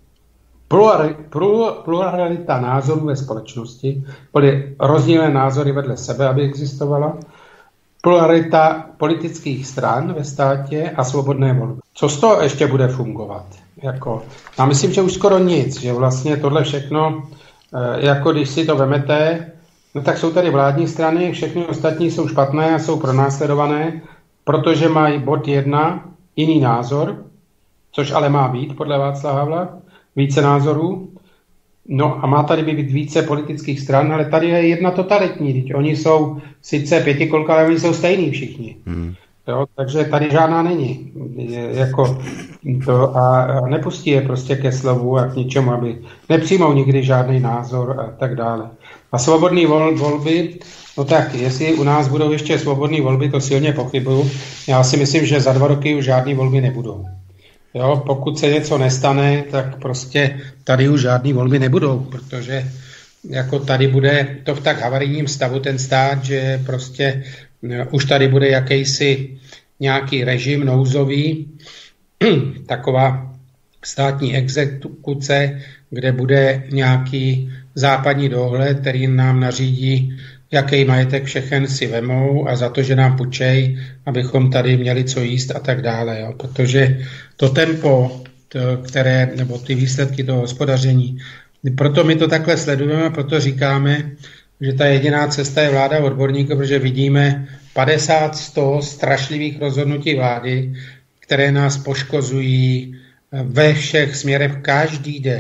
pluralita názorů ve společnosti, byly rozdílné názory vedle sebe, aby existovala, pluralita politických stran ve státě a svobodné volby. Co z toho ještě bude fungovat? Jako, já myslím, že už skoro nic, že vlastně tohle všechno, jako když si to vemete, no tak jsou tady vládní strany, všechny ostatní jsou špatné a jsou pronásledované, protože mají bod jedna jiný názor, což ale má být podle Václava Havla, více názorů. No a má tady být více politických stran, ale tady je jedna totalitní. Teď oni jsou sice pětikolka, ale oni jsou stejní všichni. Hmm. Jo, takže tady žádná není. Je, jako to, a, a nepustí je prostě ke slovu a k ničemu, aby nepřijmou nikdy žádný názor a tak dále. A svobodné vol, volby, no tak, jestli u nás budou ještě svobodné volby, to silně pochybuju. Já si myslím, že za dva roky už žádné volby nebudou. Jo, pokud se něco nestane, tak prostě tady už žádný volby nebudou, protože jako tady bude to v tak havarijním stavu ten stát, že prostě už tady bude jakýsi nějaký režim nouzový, taková státní exekuce, kde bude nějaký západní dohled, který nám nařídí, jaký majetek všechen si vemou a za to, že nám půjčej, abychom tady měli co jíst a tak dále. Jo. Protože to tempo, to, které, nebo ty výsledky toho hospodaření, proto my to takhle sledujeme, proto říkáme, že ta jediná cesta je vláda odborníků, protože vidíme padesát sto strašlivých rozhodnutí vlády, které nás poškozují ve všech směrech každý den.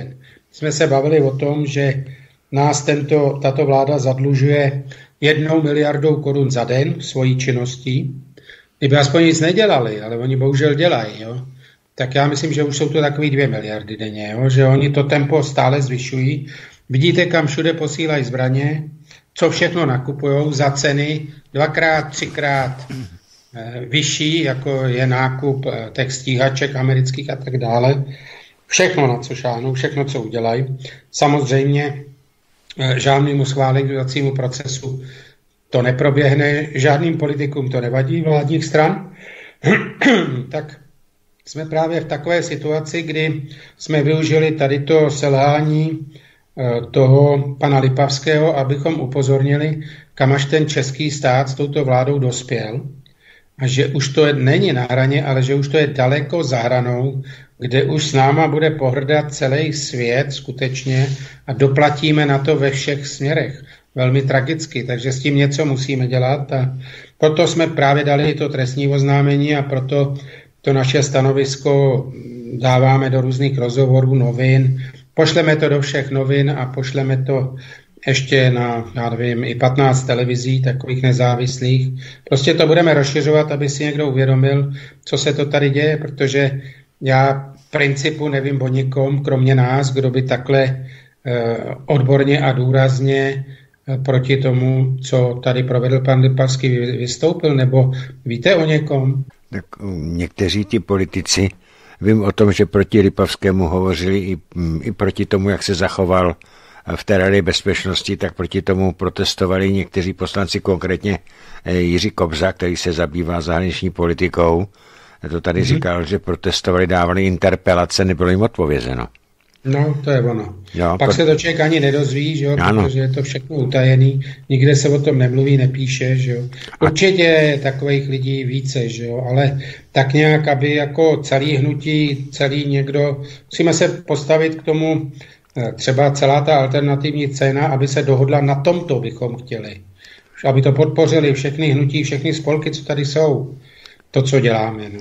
jsme se bavili o tom, že nás tento, tato vláda zadlužuje jednou miliardou korun za den svojí činností. Kdyby aspoň nic nedělali, ale oni bohužel dělají, jo? Tak já myslím, že už jsou to takový dvě miliardy denně, jo? Že oni to tempo stále zvyšují. Vidíte, kam všude posílají zbraně, co všechno nakupujou za ceny dvakrát, třikrát eh, vyšší, jako je nákup eh, těch stíhaček amerických a tak dále. Všechno, na co šáhnou, všechno, co udělají. Samozřejmě eh, žádnému schváleňovacímu procesu to neproběhne, žádným politikům to nevadí vládních stran. Tak jsme právě v takové situaci, kdy jsme využili tady to selhání toho pana Lipavského, abychom upozornili, kam až ten český stát s touto vládou dospěl a že už to je, není na hraně, ale že už to je daleko za hranou, kde už s náma bude pohrdat celý svět skutečně a doplatíme na to ve všech směrech. Velmi tragicky, takže s tím něco musíme dělat a proto jsme právě dali to trestní oznámení a proto to naše stanovisko dáváme do různých rozhovorů, novin, pošleme to do všech novin a pošleme to ještě na, já nevím, i patnáct televizí, takových nezávislých. Prostě to budeme rozšiřovat, aby si někdo uvědomil, co se to tady děje, protože já v principu nevím o nikom, kromě nás, kdo by takhle eh, odborně a důrazně eh, proti tomu, co tady provedl pan Lipavský, vystoupil, nebo víte o někom? Tak někteří ti politici, vím o tom, že proti Lipavskému hovořili i, i proti tomu, jak se zachoval v té Radě bezpečnosti, tak proti tomu protestovali někteří poslanci, konkrétně Jiří Kobza, který se zabývá zahraniční politikou. To tady mm-hmm. říkal, že protestovali, dávali interpelace, nebylo jim odpovězeno. No, to je ono. Jo, Pak to... se to člověk ani nedozví, že jo, protože je to všechno utajený, nikde se o tom nemluví, nepíše, že jo. Určitě je takových lidí více, že jo, ale tak nějak, aby jako celý hnutí, celý někdo, musíme se postavit k tomu, třeba celá ta alternativní scéna, aby se dohodla na tomto, bychom chtěli. Aby to podpořili všechny hnutí, všechny spolky, co tady jsou. To, co děláme, no.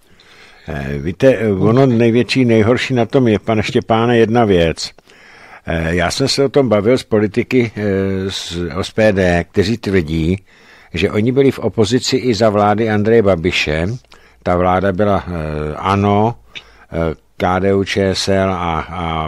Víte, ono největší, nejhorší na tom je, pane Štěpáne, jedna věc. Já jsem se o tom bavil s politiky z O S P D, kteří tvrdí, že oni byli v opozici i za vlády Andreje Babiše. Ta vláda byla ANO, K D U Č S L a, a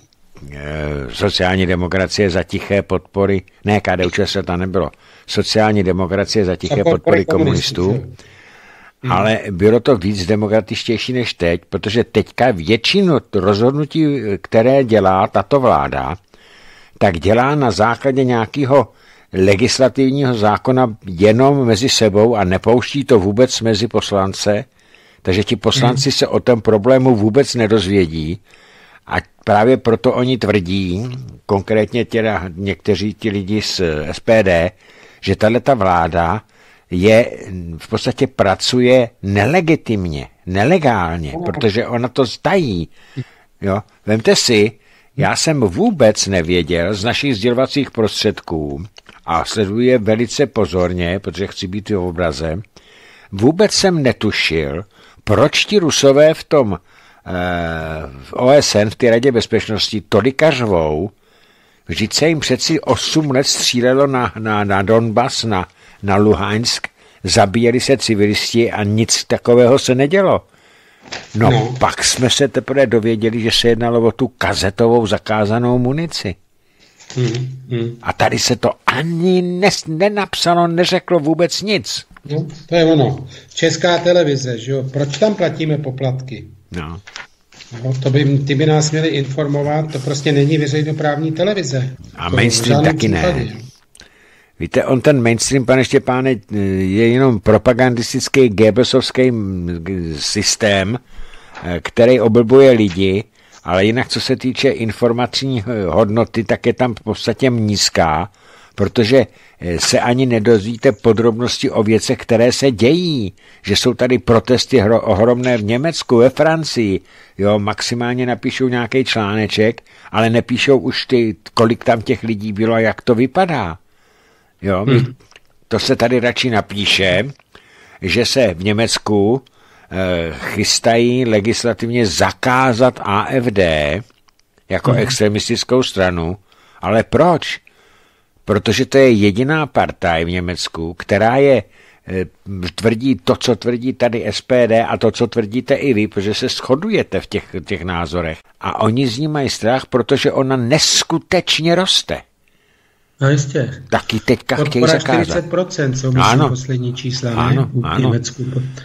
sociální demokracie za tiché podpory, ne, K D U Č S L tam nebylo, sociální demokracie za tiché podpory komunistů. Hmm. Ale bylo to víc demokratičtější než teď, protože teďka většinu rozhodnutí, které dělá tato vláda, tak dělá na základě nějakého legislativního zákona jenom mezi sebou a nepouští to vůbec mezi poslance, takže ti poslanci hmm. se o tom problému vůbec nedozvědí a právě proto oni tvrdí, konkrétně teda někteří ti lidi z S P D, že tato vláda je, v podstatě pracuje nelegitimně, nelegálně, protože ona to zdají. Jo? Vemte si, já jsem vůbec nevěděl z našich sdělovacích prostředků a sleduji je velice pozorně, protože chci být v obraze, vůbec jsem netušil, proč ti Rusové v tom eh, v O S N, v té Radě bezpečnosti, tolika řvou. Vždyť se jim přeci osm let střílelo na, na, na Donbas, na na Luhansk, zabíjeli se civilisti a nic takového se nedělo. No, no. Pak jsme se teprve dověděli, že se jednalo o tu kazetovou zakázanou munici. Mm, mm. A tady se to ani nes, nenapsalo, neřeklo vůbec nic. No, to je ono. Česká televize, že jo? Proč tam platíme poplatky? No. No, to by, ty by nás měli informovat, to prostě není veřejnoprávní televize. A to mainstream taky případě. Ne. Víte, on ten mainstream, pane Štěpáne, je jenom propagandistický Goebbelsovský systém, který oblbuje lidi, ale jinak, co se týče informační hodnoty, tak je tam v podstatě nízká, protože se ani nedozvíte podrobnosti o věcech, které se dějí, že jsou tady protesty hro, ohromné v Německu, ve Francii, jo, maximálně napíšou nějaký článeček, ale nepíšou už ty, kolik tam těch lidí bylo a jak to vypadá. Jo, hmm. To se tady radši napíše, že se v Německu eh, chystají legislativně zakázat A F D jako hmm. extremistickou stranu. Ale proč? Protože to je jediná partaj v Německu, která je tvrdí to, co tvrdí tady S P D a to, co tvrdíte i vy, protože se shodujete v těch, těch názorech. A oni z ní mají strach, protože ona neskutečně roste. No jistě. Taky teďka chtějí zakázat. čtyřicet procent jsou myslím poslední čísla, ano, ne? Ano. Německu.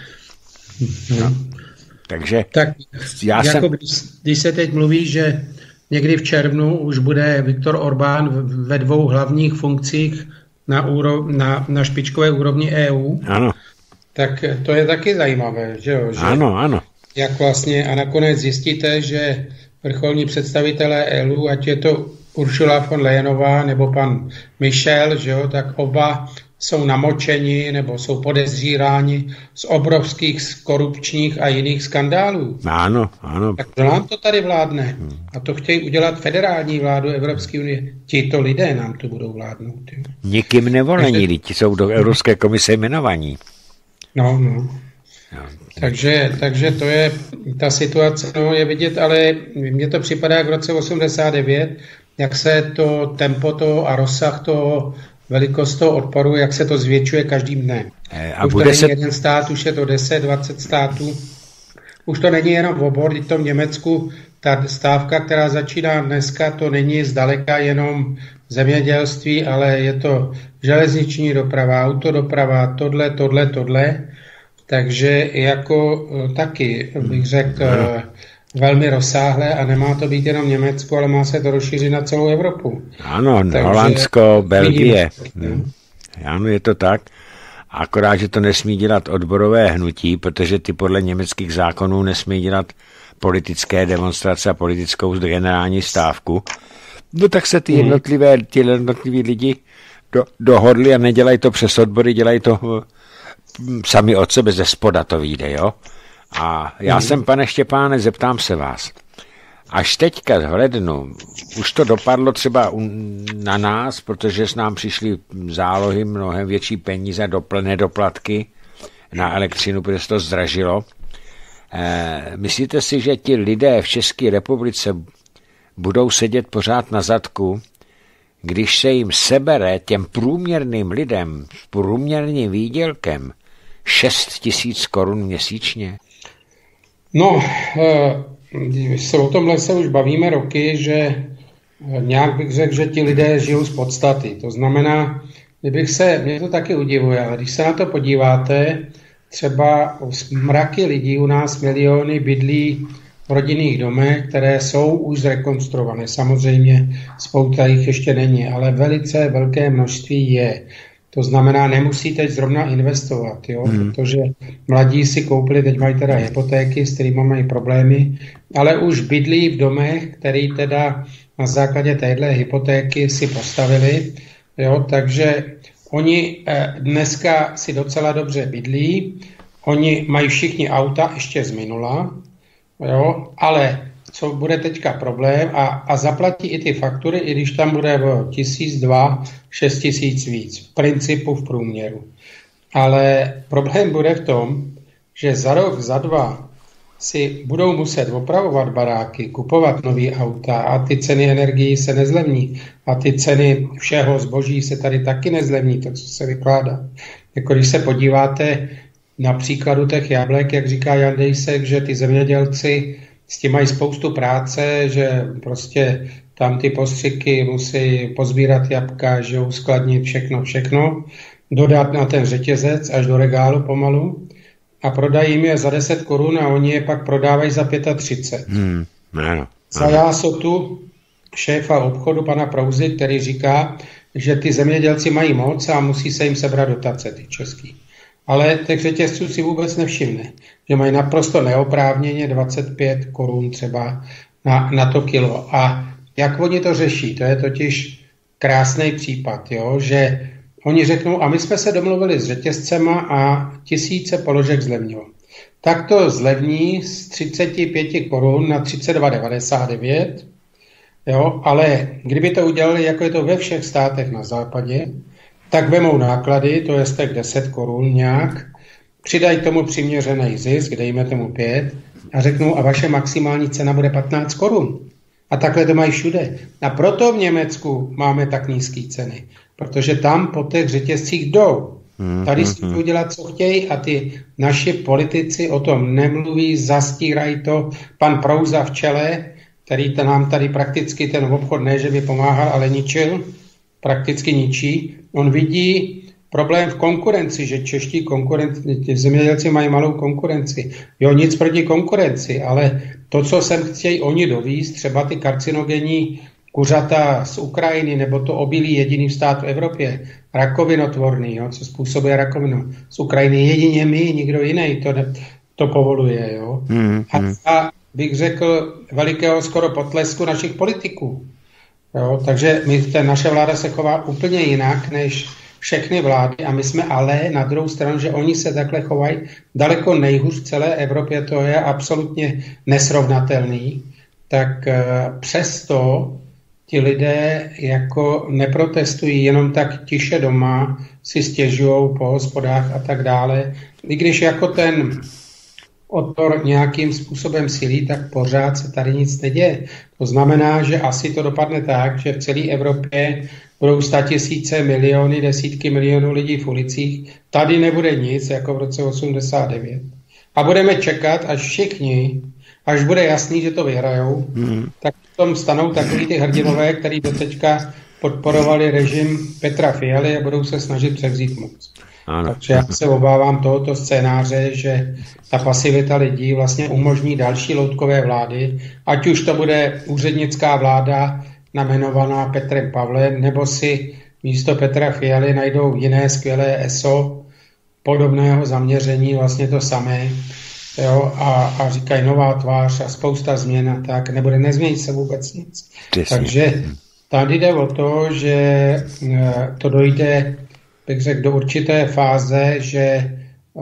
No. No. Takže tak já jako jsem... když, když se teď mluví, že někdy v červnu už bude Viktor Orbán ve dvou hlavních funkcích na, úro, na, na špičkové úrovni E U, ano. tak to je taky zajímavé, že jo? Že ano, ano. Jak vlastně a nakonec zjistíte, že vrcholní představitelé E U, ať je to Ursula von Leyenová nebo pan Michel, že jo, tak oba jsou namočeni nebo jsou podezříráni z obrovských korupčních a jiných skandálů. Ano, ano. Tak to nám to tady vládne. A to chtějí udělat federální vládu Evropské unie. Tito lidé nám to budou vládnout. Jo. Nikým nevolení, lidi jsou do Evropské komise jmenovaní. No, no. no. Takže, takže to je ta situace, no, je vidět, ale mně to připadá jak v roce osmdesát devět, jak se to tempo toho a rozsah toho, velikost toho odporu, jak se to zvětšuje každým dnem. A už to není se... jeden stát, už je to deset, dvacet států. Už to není jenom obor, v tom Německu ta stávka, která začíná dneska, to není zdaleka jenom zemědělství, ale je to železniční doprava, autodoprava, tohle, tohle, tohle. Takže jako taky bych řekl no. velmi rozsáhlé a nemá to být jenom Německo, ale má se to rozšířit na celou Evropu. Ano, takže Holandsko, Belgie. Hmm. Ano, je to tak. Akorát, že to nesmí dělat odborové hnutí, protože ty podle německých zákonů nesmí dělat politické demonstrace a politickou generální stávku. No tak se ty jednotlivé, ty jednotliví lidi do, dohodli a nedělají to přes odbory, dělají to sami od sebe ze spoda to vyjde, jo? A já mm. jsem, pane Štěpáne, zeptám se vás. Až teďka v lednu, už to dopadlo třeba na nás, protože s nám přišly zálohy mnohem větší peníze, dopl, nedoplatky na elektřinu, protože se to zdražilo. E, myslíte si, že ti lidé v České republice budou sedět pořád na zadku, když se jim sebere těm průměrným lidem s průměrným výdělkem šest tisíc korun měsíčně? No, e, o tomhle se už bavíme roky, že nějak bych řekl, že ti lidé žijou z podstaty. To znamená, kdybych se, mě to taky udivuje, ale když se na to podíváte, třeba mraky lidí u nás, miliony bydlí v rodinných domech, které jsou už zrekonstruované. Samozřejmě spousta jich ještě není, ale velice velké množství je. To znamená, nemusí teď zrovna investovat, jo? Hmm. Protože mladí si koupili, teď mají teda hypotéky, s kterými mají problémy, ale už bydlí v domech, který teda na základě téhle hypotéky si postavili, jo? Takže oni eh, dneska si docela dobře bydlí, oni mají všichni auta ještě z minula, jo? Ale co bude teďka problém a, a zaplatí i ty faktury, i když tam bude o tisíc, dva, šest tisíc víc. V principu v průměru. Ale problém bude v tom, že za rok, za dva si budou muset opravovat baráky, kupovat nový auta a ty ceny energií se nezlevní. A ty ceny všeho zboží se tady taky nezlevní, to, co se vykládá. Jako když se podíváte na příkladu těch jablek, jak říká Jan Dejsek, že ty zemědělci s tím mají spoustu práce, že prostě tam ty postřiky musí pozbírat jabka, že uskladnit všechno, všechno, dodat na ten řetězec až do regálu pomalu a prodají jim je za deset korun a oni je pak prodávají za třicet pět. Hmm, ano, za jásotu šéfa obchodu pana Prouzy, který říká, že ty zemědělci mají moc a musí se jim sebrat dotace, ty český. Ale těch řetězců si vůbec nevšimne, že mají naprosto neoprávněně dvacet pět korun třeba na, na to kilo. A jak oni to řeší? To je totiž krásný případ, jo? Že oni řeknou, a my jsme se domluvili s řetězcema a tisíce položek zlevnilo. Tak to zlevní z třicet pět korun na třicet dva devadesát devět, jo? Ale kdyby to udělali, jako je to ve všech státech na západě, tak vemou náklady, to je tak deset korun nějak, přidají tomu přiměřený zisk, dejme tomu pět, a řeknou, a vaše maximální cena bude patnáct korun. A takhle to mají všude. A proto v Německu máme tak nízké ceny. Protože tam po těch řetězcích jdou. Tady si můžou dělat, co chtějí a ty naši politici o tom nemluví, zastírají to. Pan Prouza v čele, který to nám tady prakticky ten obchod ne, že by pomáhal, ale ničil, prakticky ničí. On vidí problém v konkurenci, že čeští konkurenci, zemědělci mají malou konkurenci. Jo, nic proti konkurenci, ale to, co sem chtějí oni dovízt, třeba ty karcinogenní kuřata z Ukrajiny, nebo to obilí jediný stát v Evropě, rakovinotvorný, jo, co způsobuje rakovinu. Z Ukrajiny jedině my, nikdo jiný to, ne, to povoluje. Jo. Mm, mm. A bych řekl velikého skoro potlesku našich politiků. Jo. Takže my, ten, naše vláda se chová úplně jinak než všechny vlády a my jsme ale na druhou stranu, že oni se takhle chovají daleko nejhůř v celé Evropě, to je absolutně nesrovnatelný, tak uh, přesto ti lidé jako neprotestují jenom tak tiše doma, si stěžujou po hospodách a tak dále. I když jako ten odpor nějakým způsobem silí, tak pořád se tady nic neděje. To znamená, že asi to dopadne tak, že v celé Evropě budou statisíce, miliony, desítky milionů lidí v ulicích. Tady nebude nic, jako v roce osmdesát devět. A budeme čekat, až všichni, až bude jasný, že to vyhrajou, mm. tak v tom stanou takový ty hrdinové, který doteďka podporovali režim Petra Fialy a budou se snažit převzít moc. Ano. Takže já se obávám tohoto scénáře, že ta pasivita lidí vlastně umožní další loutkové vlády, ať už to bude úřednická vláda jmenovaná Petrem Pavlem, nebo si místo Petra Fialy najdou jiné skvělé E S O podobného zaměření, vlastně to samé, jo, a, a říkají nová tvář a spousta změn a tak, nebude, nezmění se vůbec nic. Přesně. Takže tady jde o to, že to dojde, bych řekl, do určité fáze, že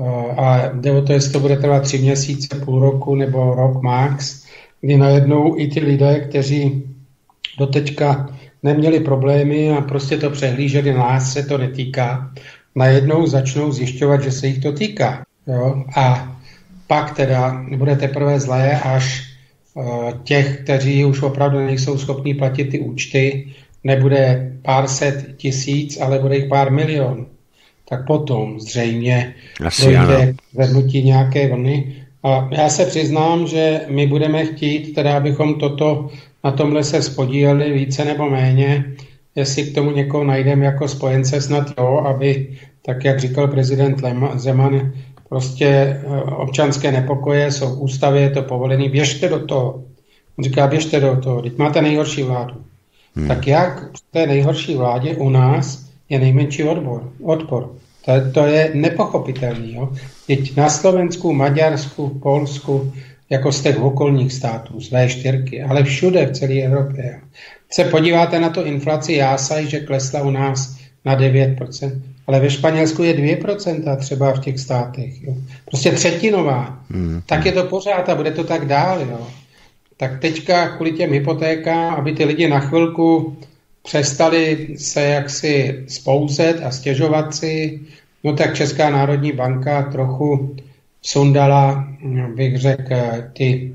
a jde o to, jestli to bude trvat tři měsíce, půl roku nebo rok max, kdy najednou i ty lidé, kteří doteďka neměli problémy a prostě to přehlíželi, nás se to netýká, najednou začnou zjišťovat, že se jich to týká. Jo? A pak teda bude teprve zlé, až uh, těch, kteří už opravdu nejsou schopní platit ty účty, nebude pár set tisíc, ale bude jich pár milionů. Tak potom zřejmě dojde zvednutí nějaké vlny. A já se přiznám, že my budeme chtít, teda abychom toto na tomhle se spodíleli více nebo méně, jestli k tomu někoho najdeme jako spojence, snad jo, aby, tak jak říkal prezident Zeman, prostě občanské nepokoje jsou v ústavě, je to povolený, běžte do toho. On říká, běžte do toho, teď máte nejhorší vládu. Hmm. Tak jak v té nejhorší vládě u nás je nejmenší odbor, odpor. To, to je nepochopitelný. Jo? Teď na Slovensku, Maďarsku, Polsku, jako z těch okolních států, z vé čtyři, ale všude v celé Evropě. Jo? Se podíváte na to inflaci, jásají, že klesla u nás na devět procent, ale ve Španělsku je dvě procenta třeba v těch státech. Jo? Prostě třetinová. Hmm. Tak je to pořád a bude to tak dál. Jo? Tak teďka kvůli těm hypotékám, aby ty lidi na chvilku přestali se jaksi spouzet a stěžovat si, no tak Česká národní banka trochu sundala, bych řekl, ty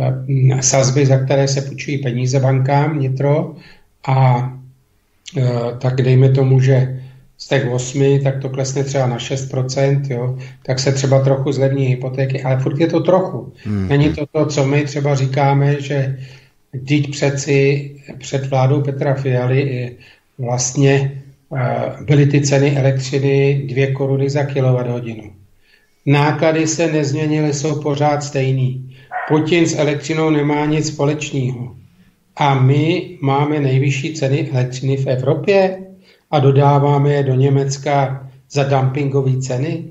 sazby, za které se půjčují peníze bankám, vnitro, a tak dejme tomu, že z těch osmi, tak to klesne třeba na šest procent, jo, tak se třeba trochu zlevní hypotéky, ale furt je to trochu. Hmm. Není to to, co my třeba říkáme, že vždyť přeci před vládou Petra Fialy vlastně byly ty ceny elektřiny dvě koruny za kilowatthodinu. Náklady se nezměnily, jsou pořád stejný. Putin s elektřinou nemá nic společného. A my máme nejvyšší ceny elektřiny v Evropě a dodáváme je do Německa za dumpingové ceny.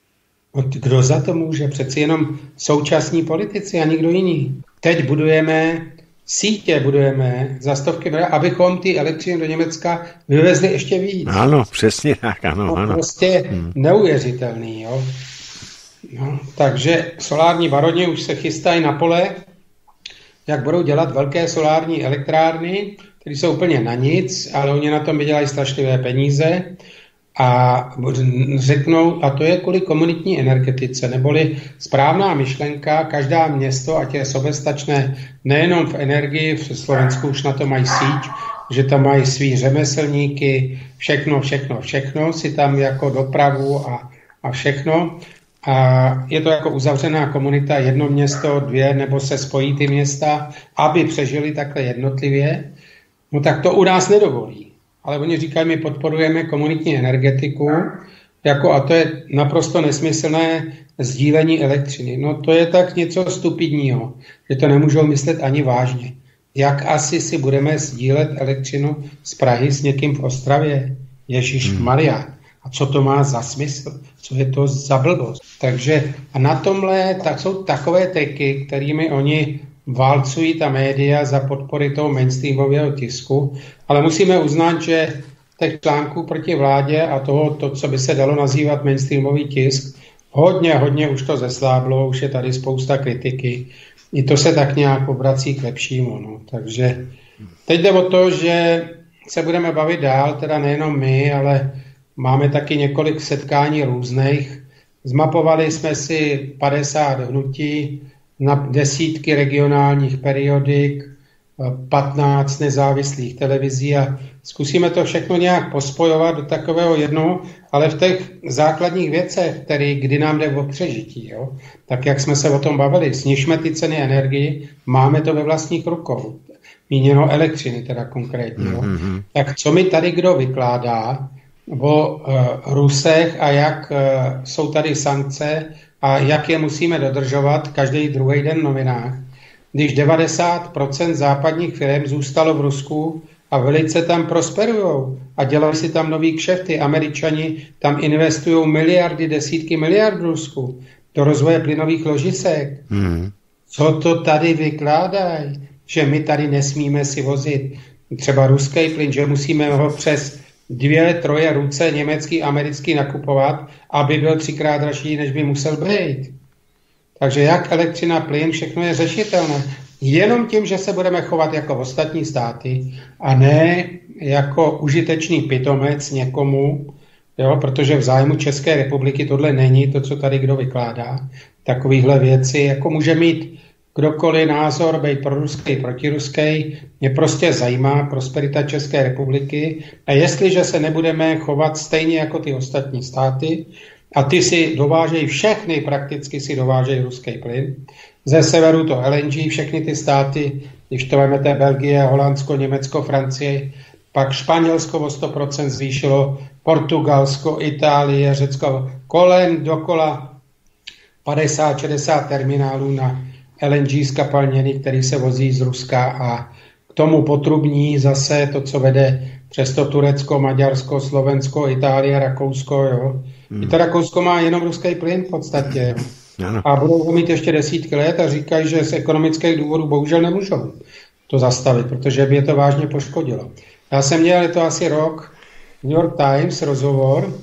Kdo za to může? Přeci jenom současní politici a nikdo jiný. Teď budujeme sítě, budujeme za stovky, abychom ty elektřiny do Německa vyvezli ještě víc. Ano, přesně tak, ano. To ano. prostě hmm. neuvěřitelný, jo. No, takže solární baroni už se chystají na pole, jak budou dělat velké solární elektrárny, které jsou úplně na nic, ale oni na tom vydělají strašlivé peníze. a řeknou, a to je kvůli komunitní energetice, neboli správná myšlenka, každá město, ať je soběstačné nejenom v energii, v Slovensku už na to mají síť, že tam mají svý řemeslníky, všechno, všechno, všechno, si tam jako dopravu a, a všechno. A je to jako uzavřená komunita, jedno město, dvě, nebo se spojí ty města, aby přežili takhle jednotlivě. No tak to u nás nedovolí. Ale oni říkají, my podporujeme komunitní energetiku, jako, a to je naprosto nesmyslné sdílení elektřiny. No to je tak něco stupidního, že to nemůžou myslet ani vážně. Jak asi si budeme sdílet elektřinu z Prahy s někým v Ostravě? Ježišmarja. Hmm. A co to má za smysl? Co je to za blbost? Takže a na tomhle tak jsou takové triky, kterými oni válcují ta média za podpory toho mainstreamového tisku, ale musíme uznat, že těch článků proti vládě a toho, to, co by se dalo nazývat mainstreamový tisk, hodně, hodně už to zesláblo, už je tady spousta kritiky. I to se tak nějak obrací k lepšímu. No. Takže teď jde o to, že se budeme bavit dál, teda nejenom my, ale máme taky několik setkání různých. Zmapovali jsme si padesát hnutí na desítky regionálních periodik, patnáct nezávislých televizí a zkusíme to všechno nějak pospojovat do takového jednoho, ale v těch základních věcech, který, kdy nám jde o přežití. Jo? Tak jak jsme se o tom bavili, snižme ty ceny energii, máme to ve vlastních rukou. Míněno elektřiny teda konkrétně. Jo? Mm-hmm. Tak co mi tady kdo vykládá o uh, Rusech a jak uh, jsou tady sankce a jak je musíme dodržovat každý druhý den v novinách, když devadesát procent západních firm zůstalo v Rusku a velice tam prosperujou a dělají si tam nový kšefty. Američani tam investují miliardy, desítky miliard v Rusku do rozvoje plynových ložisek. Hmm. Co to tady vykládají? Že my tady nesmíme si vozit třeba ruský plyn, že musíme ho přes dvě, troje ruce německý, americký nakupovat, aby byl třikrát dražší, než by musel být. Takže jak elektřina, plyn, všechno je řešitelné. Jenom tím, že se budeme chovat jako ostatní státy a ne jako užitečný pitomec někomu, jo, protože v zájmu České republiky tohle není to, co tady kdo vykládá. Takovýhle věci, jako může mít kdokoliv názor, být proruský, protiruský, mě prostě zajímá prosperita České republiky a jestliže se nebudeme chovat stejně jako ty ostatní státy, a ty si dovážejí všechny, prakticky si dovážejí ruský plyn. Ze severu to L N G, všechny ty státy, když to vezmete Belgie, Holandsko, Německo, Francie, pak Španělsko o sto procent zvýšilo, Portugalsko, Itálie, Řecko, kolem dokola padesát šedesát terminálů na L N G skapalněný, který se vozí z Ruska a k tomu potrubní zase to, co vede přes to Turecko, Maďarsko, Slovensko, Itálie, Rakousko, jo. Hmm. I to Rakousko má jenom ruský plyn v podstatě. Ano. A budou ho mít ještě desítky let a říkají, že z ekonomických důvodů bohužel nemůžou to zastavit, protože by je to vážně poškodilo. Já jsem měl, je to asi rok, New York Times rozhovor,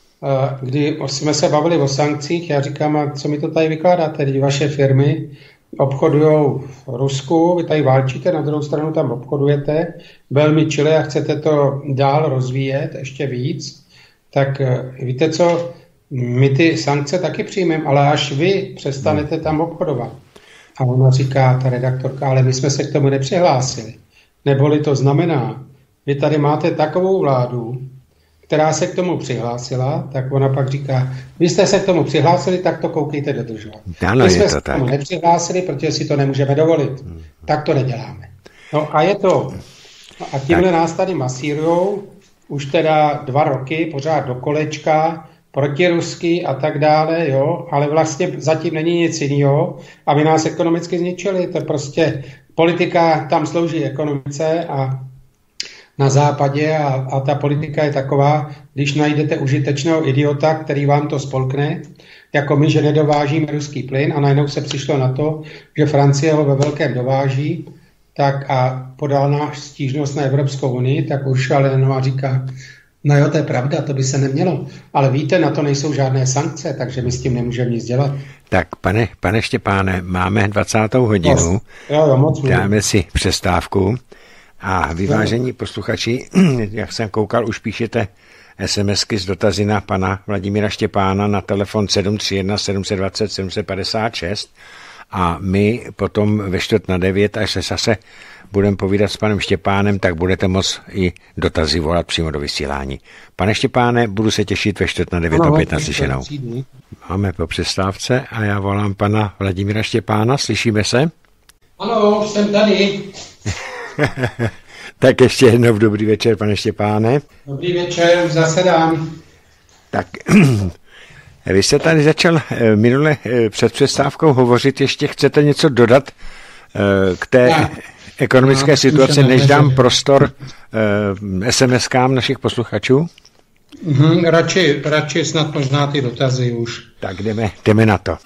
kdy jsme se bavili o sankcích. Já říkám, a co mi to tady vykládáte, teď vaše firmy obchodují v Rusku, vy tady válčíte, na druhou stranu tam obchodujete, velmi čile a chcete to dál rozvíjet ještě víc, tak víte co, my ty sankce taky přijmeme, ale až vy přestanete tam obchodovat. A ona říká, ta redaktorka, ale my jsme se k tomu nepřihlásili. Neboli to znamená, vy tady máte takovou vládu, která se k tomu přihlásila, tak ona pak říká, vy jste se k tomu přihlásili, tak to koukejte dodržovat. Ano, my jsme to se tak. k tomu nepřihlásili, protože si to nemůžeme dovolit. Hmm. Tak to neděláme. No a je to. A tímhle nás tady masírujou už teda dva roky, pořád do kolečka, protiruský a tak dále, jo, ale vlastně zatím není nic jiného, aby nás ekonomicky zničili. To prostě politika tam slouží ekonomice a na západě a, a ta politika je taková, když najdete užitečného idiota, který vám to spolkne, jako my, že nedovážíme ruský plyn a najednou se přišlo na to, že Francie ho ve velkém dováží, tak a podal náš stížnost na Evropskou unii, tak už ale Nová říká, no jo, to je pravda, to by se nemělo, ale víte, na to nejsou žádné sankce, takže my s tím nemůžeme nic dělat. Tak, pane, pane Štěpáne, máme dvacátou hodinu, jo, jo, moc dáme si přestávku A vy, vážení posluchači, jak jsem koukal, už píšete SMSky z dotazy na pana Vladimíra Štěpána na telefon sedm tři jedna sedm dva nula sedm pět šest a my potom ve čtvrt na devět, až se zase budeme povídat s panem Štěpánem, tak budete moct i dotazy volat přímo do vysílání. Pane Štěpáne, budu se těšit ve čtvrt na devět opět naslyšenou. Máme po přestávce a já volám pana Vladimíra Štěpána, slyšíme se? Ano, jsem tady. Tak ještě jednou dobrý večer, pane Štěpáne. Dobrý večer, zasedám. Tak, vy jste tady začal minule před přestávkou hovořit, ještě chcete něco dodat k té Já. ekonomické Já, situaci, než dám prostor es em eskám našich posluchačů? Mhm, radši, radši snad možná ty dotazy už. Tak jdeme, jdeme na to.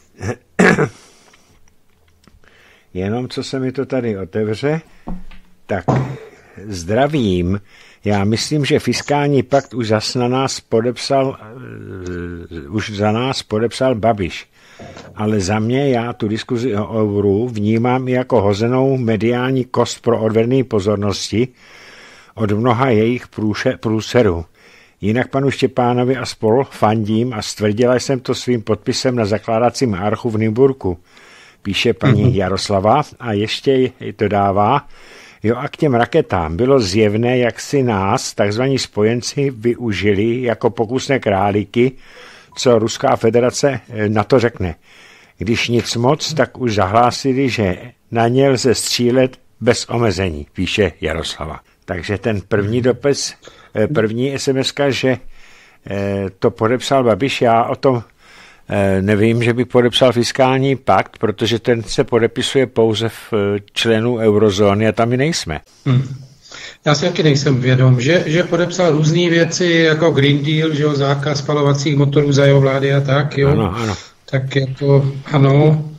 Jenom co se mi to tady otevře, tak zdravím. Já myslím, že fiskální pakt už zas na nás podepsal, uh, už za nás podepsal Babiš. Ale za mě já tu diskuzi o euru vnímám i jako hozenou mediální kost pro odvedení pozornosti od mnoha jejich průše, průserů. Jinak panu Štěpánovi a spol fandím a stvrdila jsem to svým podpisem na zakládacím archu v Nymburku. Píše paní Jaroslava a ještě to dává. Jo, a k těm raketám bylo zjevné, jak si nás, takzvaní spojenci, využili jako pokusné králíky, co Ruská federace na to řekne. Když nic moc, tak už zahlásili, že na ně lze střílet bez omezení, píše Jaroslava. Takže ten první dopis, první es em eska, že to podepsal Babiš, já o tom nevím, že by podepsal fiskální pakt, protože ten se podepisuje pouze v členů eurozóny a tam my nejsme. Hmm. Já si taky nejsem vědom, že, že podepsal různé věci jako Green Deal, že jo, zákaz spalovacích motorů za jeho vlády a tak, jo. Ano, ano. Tak jako ano,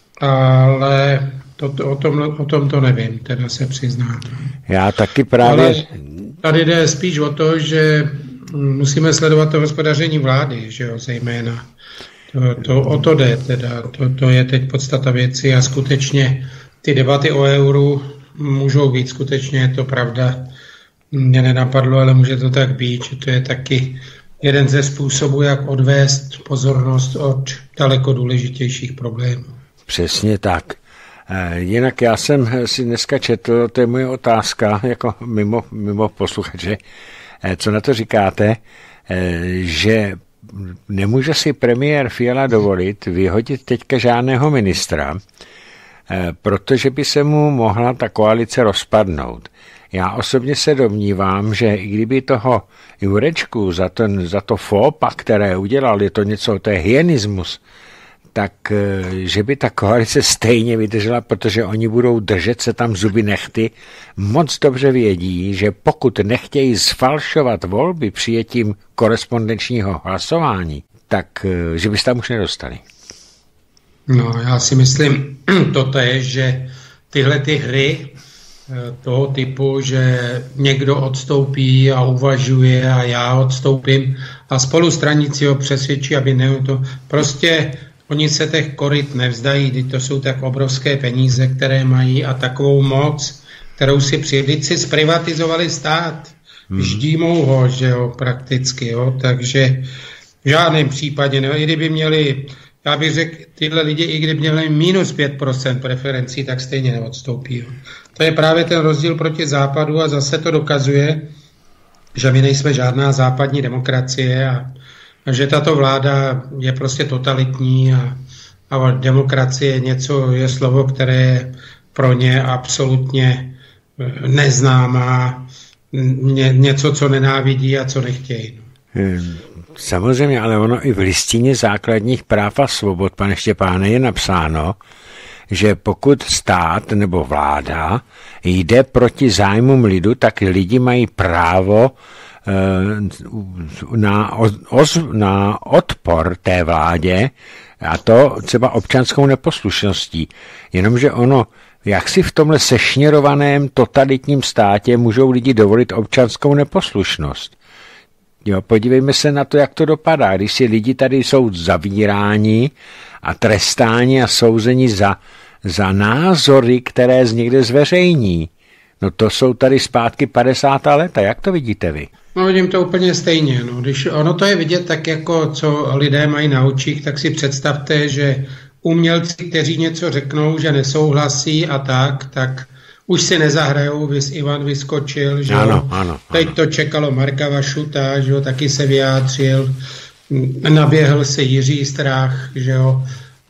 ale to, to, o, tom, o tom to nevím, teda se přiznám. Já taky právě... Ale tady jde spíš o to, že musíme sledovat to hospodaření vlády, že jo, zejména. To, to, o to jde teda, to, to je teď podstata věci a skutečně ty debaty o euru můžou být, skutečně je to pravda, mě nenapadlo, ale může to tak být, že to je taky jeden ze způsobů, jak odvést pozornost od daleko důležitějších problémů. Přesně tak. Jinak já jsem si dneska četl, to je moje otázka, jako mimo, mimo posluchače, co na to říkáte, že nemůže si premiér Fiala dovolit vyhodit teďka žádného ministra, protože by se mu mohla ta koalice rozpadnout. Já osobně se domnívám, že i kdyby toho Jurečku za, ten, za to fópa, které udělal, je to něco, to je hyenismus, tak že by ta koalice stejně vydržela, protože oni budou držet se tam zuby nechty, moc dobře vědí, že pokud nechtějí zfalšovat volby přijetím korespondenčního hlasování, tak že by se tam už nedostali. No, já si myslím, toto je, že tyhle ty hry toho typu, že někdo odstoupí a uvažuje a já odstoupím a spolustraníci ho přesvědčí, aby ne to prostě oni se těch koryt nevzdají, když to jsou tak obrovské peníze, které mají a takovou moc, kterou si přijeli, si zprivatizovali stát. Hmm. Ždímou ho, že jo, prakticky, jo, takže v žádném případě, no, i kdyby měli, já bych řekl, tyhle lidi, i kdyby měli minus pět procent preferencí, tak stejně neodstoupí. Jo. To je právě ten rozdíl proti západu a zase to dokazuje, že my nejsme žádná západní demokracie a že tato vláda je prostě totalitní a, a demokracie je něco, je slovo, které je pro ně absolutně neznámá, ně, něco, co nenávidí a co nechtějí. Samozřejmě, ale ono i v listině základních práv a svobod, pane Štěpáne, je napsáno, že pokud stát nebo vláda jde proti zájmům lidu, tak lidi mají právo Na, oz, na odpor té vládě a to třeba občanskou neposlušností. Jenomže ono, jak si v tomhle sešněrovaném totalitním státě můžou lidi dovolit občanskou neposlušnost? Jo, podívejme se na to, jak to dopadá. Když si lidi tady jsou zavíráni a trestáni a souzeni za, za názory, které z někde zveřejní. No to jsou tady zpátky padesátá léta, jak to vidíte vy? No vidím to úplně stejně, no. Když ono to je vidět tak jako, co lidé mají na očích, tak si představte, že umělci, kteří něco řeknou, že nesouhlasí a tak, tak už si nezahrajou, vys Ivan vyskočil, že ano, jo. Ano, ano. Teď to čekalo Marka Vašuta, že jo, taky se vyjádřil, naběhl se Jiří Strach, že jo,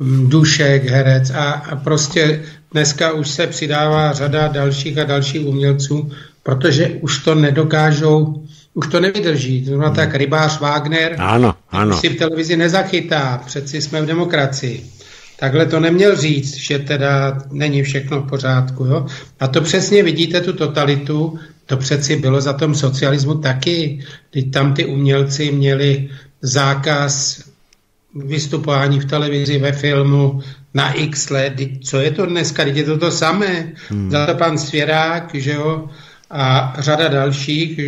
Dušek, herec a, a prostě dneska už se přidává řada dalších a dalších umělců, protože už to nedokážou, už to nevydrží. Zrovna tak Rybář Wagner ano, ano. si v televizi nezachytá, přeci jsme v demokracii. Takhle to neměl říct, že teda není všechno v pořádku. Jo? A to přesně vidíte, tu totalitu, to přeci bylo za tom socialismu taky. Teď tam ty umělci měli zákaz vystupování v televizi, ve filmu, na x let. Co je to dneska? Teď je to to samé. Hmm. Za to pan Svěrák, že jo, a řada dalších,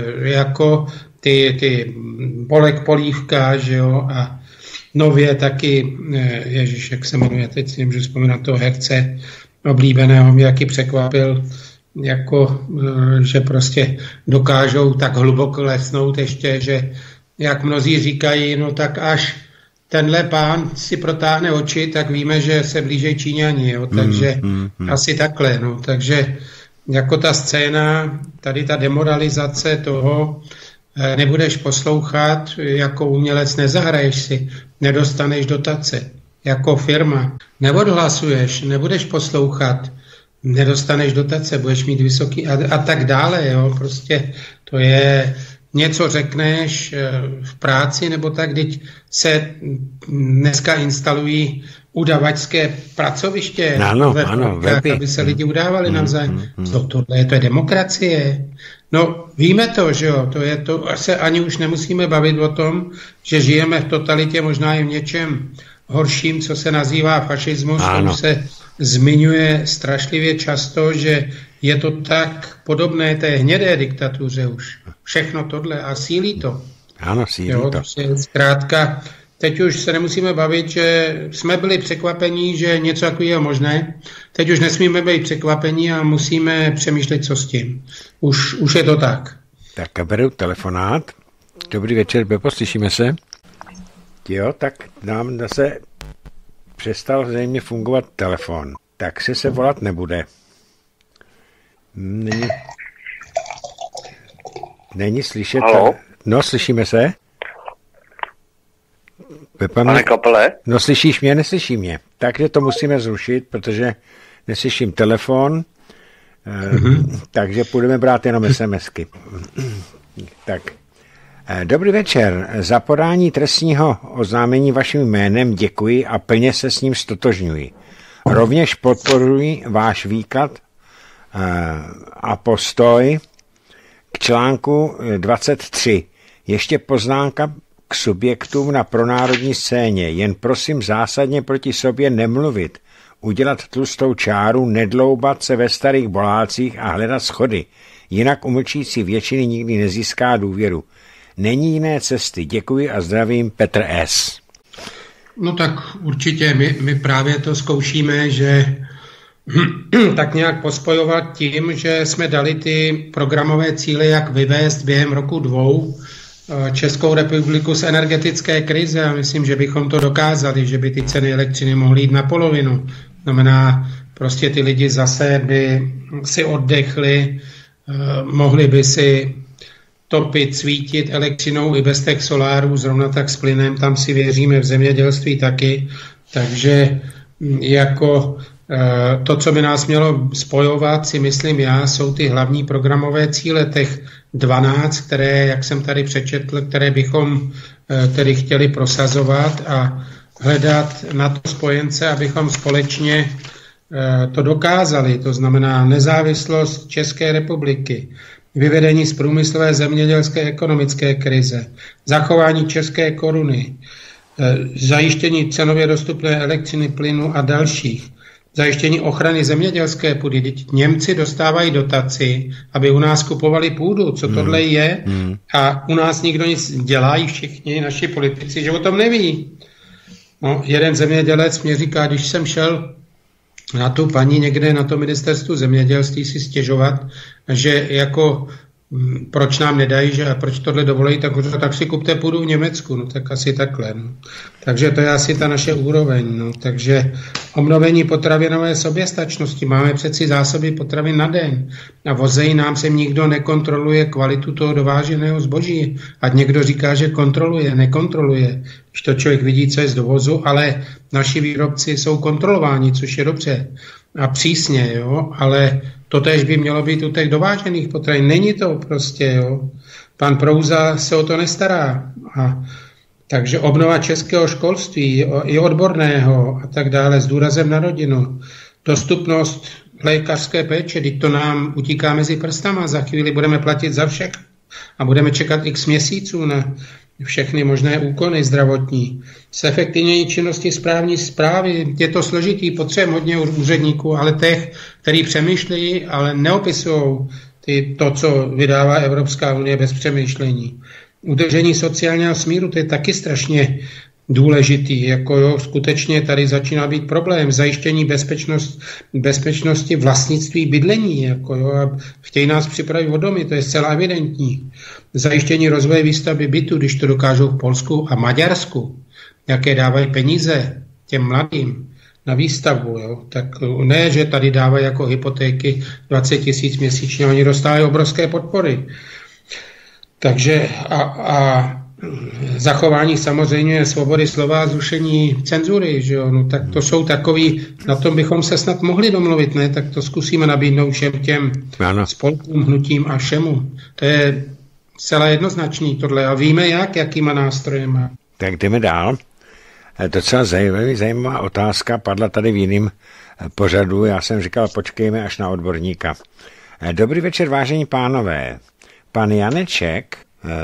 jako ty, ty Bolek Polívka, že jo, a nově taky, ježiš, jak se jmenuje, teď si nemůžu vzpomínat toho herce oblíbeného, mě jaký překvapil, jako, že prostě dokážou tak hluboko lesnout ještě, že jak mnozí říkají, no tak až tenhle pán si protáhne oči, tak víme, že se blíží Číňani, jo, takže mm, mm, mm. asi takhle, no, takže jako ta scéna, tady ta demoralizace toho, nebudeš poslouchat, jako umělec nezahraješ si, nedostaneš dotace, jako firma, neodhlasuješ, nebudeš poslouchat, nedostaneš dotace, budeš mít vysoký a, a tak dále, jo, prostě to je, něco řekneš v práci, nebo tak, když se dneska instalují udavačské pracoviště, ano, ve, ano, tak, aby se lidi udávali navzájem. Mm, mm, mm. Tohle to je demokracie. No, víme to, že jo, to je to, se ani už nemusíme bavit o tom, že žijeme v totalitě, možná i v něčem horším, co se nazývá fašismus, to se zmiňuje strašlivě často, že je to tak podobné té hnědé diktatuře už. Všechno tohle a sílí to. Ano, sílí jo, to. to zkrátka, teď už se nemusíme bavit, že jsme byli překvapení, že něco takového je možné. Teď už nesmíme být překvapení a musíme přemýšlet, co s tím. Už, už je to tak. Tak a beru telefonát. Dobrý večer, Bepo, slyšíme se? Jo, tak nám zase přestal zřejmě fungovat telefon. Tak se se volat nebude. Není, není slyšet. Halo? No, slyšíme se? Pepa, Pane Kapele? No, slyšíš mě, neslyší mě. Takže to musíme zrušit, protože neslyším telefon, mm-hmm. takže půjdeme brát jenom SMSky. Tak. Dobrý večer. Za podání trestního oznámení vaším jménem děkuji a plně se s ním stotožňuji. Rovněž podporuji váš výklad a postoj k článku dvacet tři. Ještě poznámka k subjektům na pronárodní scéně. Jen prosím zásadně proti sobě nemluvit. Udělat tlustou čáru, nedloubat se ve starých bolácích a hledat schody. Jinak umlčící většiny nikdy nezíská důvěru. Není jiné cesty. Děkuji a zdravím, Petr S. No tak určitě my, my právě to zkoušíme, že tak nějak pospojovat tím, že jsme dali ty programové cíle, jak vyvést během roku dvou Českou republiku z energetické krize a myslím, že bychom to dokázali, že by ty ceny elektřiny mohly jít na polovinu. Znamená, prostě ty lidi zase by si oddechli, mohli by si topit, svítit elektřinou i bez těch solárů, zrovna tak s plynem, tam si věříme v zemědělství taky, takže jako to, co by nás mělo spojovat, si myslím já, jsou ty hlavní programové cíle, těch dvanáct, které, jak jsem tady přečetl, které bychom tedy chtěli prosazovat a hledat na to spojence, abychom společně to dokázali. To znamená nezávislost České republiky, vyvedení z průmyslové zemědělské ekonomické krize, zachování české koruny, zajištění cenově dostupné elektřiny, plynu a dalších, zajištění ochrany zemědělské půdy. Němci dostávají dotaci, aby u nás kupovali půdu, co tohle je, a u nás nikdo nic dělají, všichni naši politici, že o tom neví. No, jeden zemědělec mě říká, když jsem šel na tu paní někde na to ministerstvu zemědělství si stěžovat, že jako proč nám nedají, že a proč tohle dovolí, tak, tak si kupte půdu v Německu, no tak asi takhle. No. Takže to je asi ta naše úroveň. No. Takže obnovení potravinové soběstačnosti. Máme přeci zásoby potravin na den a vozejí nám sem nikdo nekontroluje kvalitu toho dováženého zboží. Ať někdo říká, že kontroluje, nekontroluje. Když to člověk vidí, co je z dovozu, ale naši výrobci jsou kontrolováni, což je dobře a přísně, jo, ale totéž by mělo být u těch dovážených potravin. Není to prostě, jo. Pan Prouza se o to nestará. A takže obnova českého školství, i odborného a tak dále, s důrazem na rodinu. Dostupnost lékařské péče, teď to nám utíká mezi prstama, za chvíli budeme platit za všech a budeme čekat x měsíců na všechny možné úkony zdravotní. Zefektivnění činnosti správní správy, je to složitý, potřebujeme hodně úředníků, ale těch, kteří přemýšlejí, ale neopisují ty, to, co vydává Evropská unie bez přemýšlení. Udržení sociálního smíru, to je taky strašně důležitý, jako jo, skutečně tady začíná být problém, zajištění bezpečnost, bezpečnosti vlastnictví bydlení, jako jo, a chtějí nás připravit o domy, to je zcela evidentní. Zajištění rozvoje výstavby bytu, když to dokážou v Polsku a Maďarsku, jaké dávají peníze těm mladým na výstavbu, jo, tak ne, že tady dávají jako hypotéky dvacet tisíc měsíčně, oni dostávají obrovské podpory. Takže a, a zachování samozřejmě svobody slova a zrušení cenzury, že jo? No, tak to jsou takový, na tom bychom se snad mohli domluvit, ne? Tak to zkusíme nabídnout všem těm ano. spolkům, hnutím a všemu. To je celá jednoznačný tohle a víme jak, jakýma nástrojema. Tak jdeme dál. Docela zajímavá, zajímavá otázka padla tady v jiném pořadu. Já jsem říkal, počkejme až na odborníka. Dobrý večer, vážení pánové. Pan Janeček,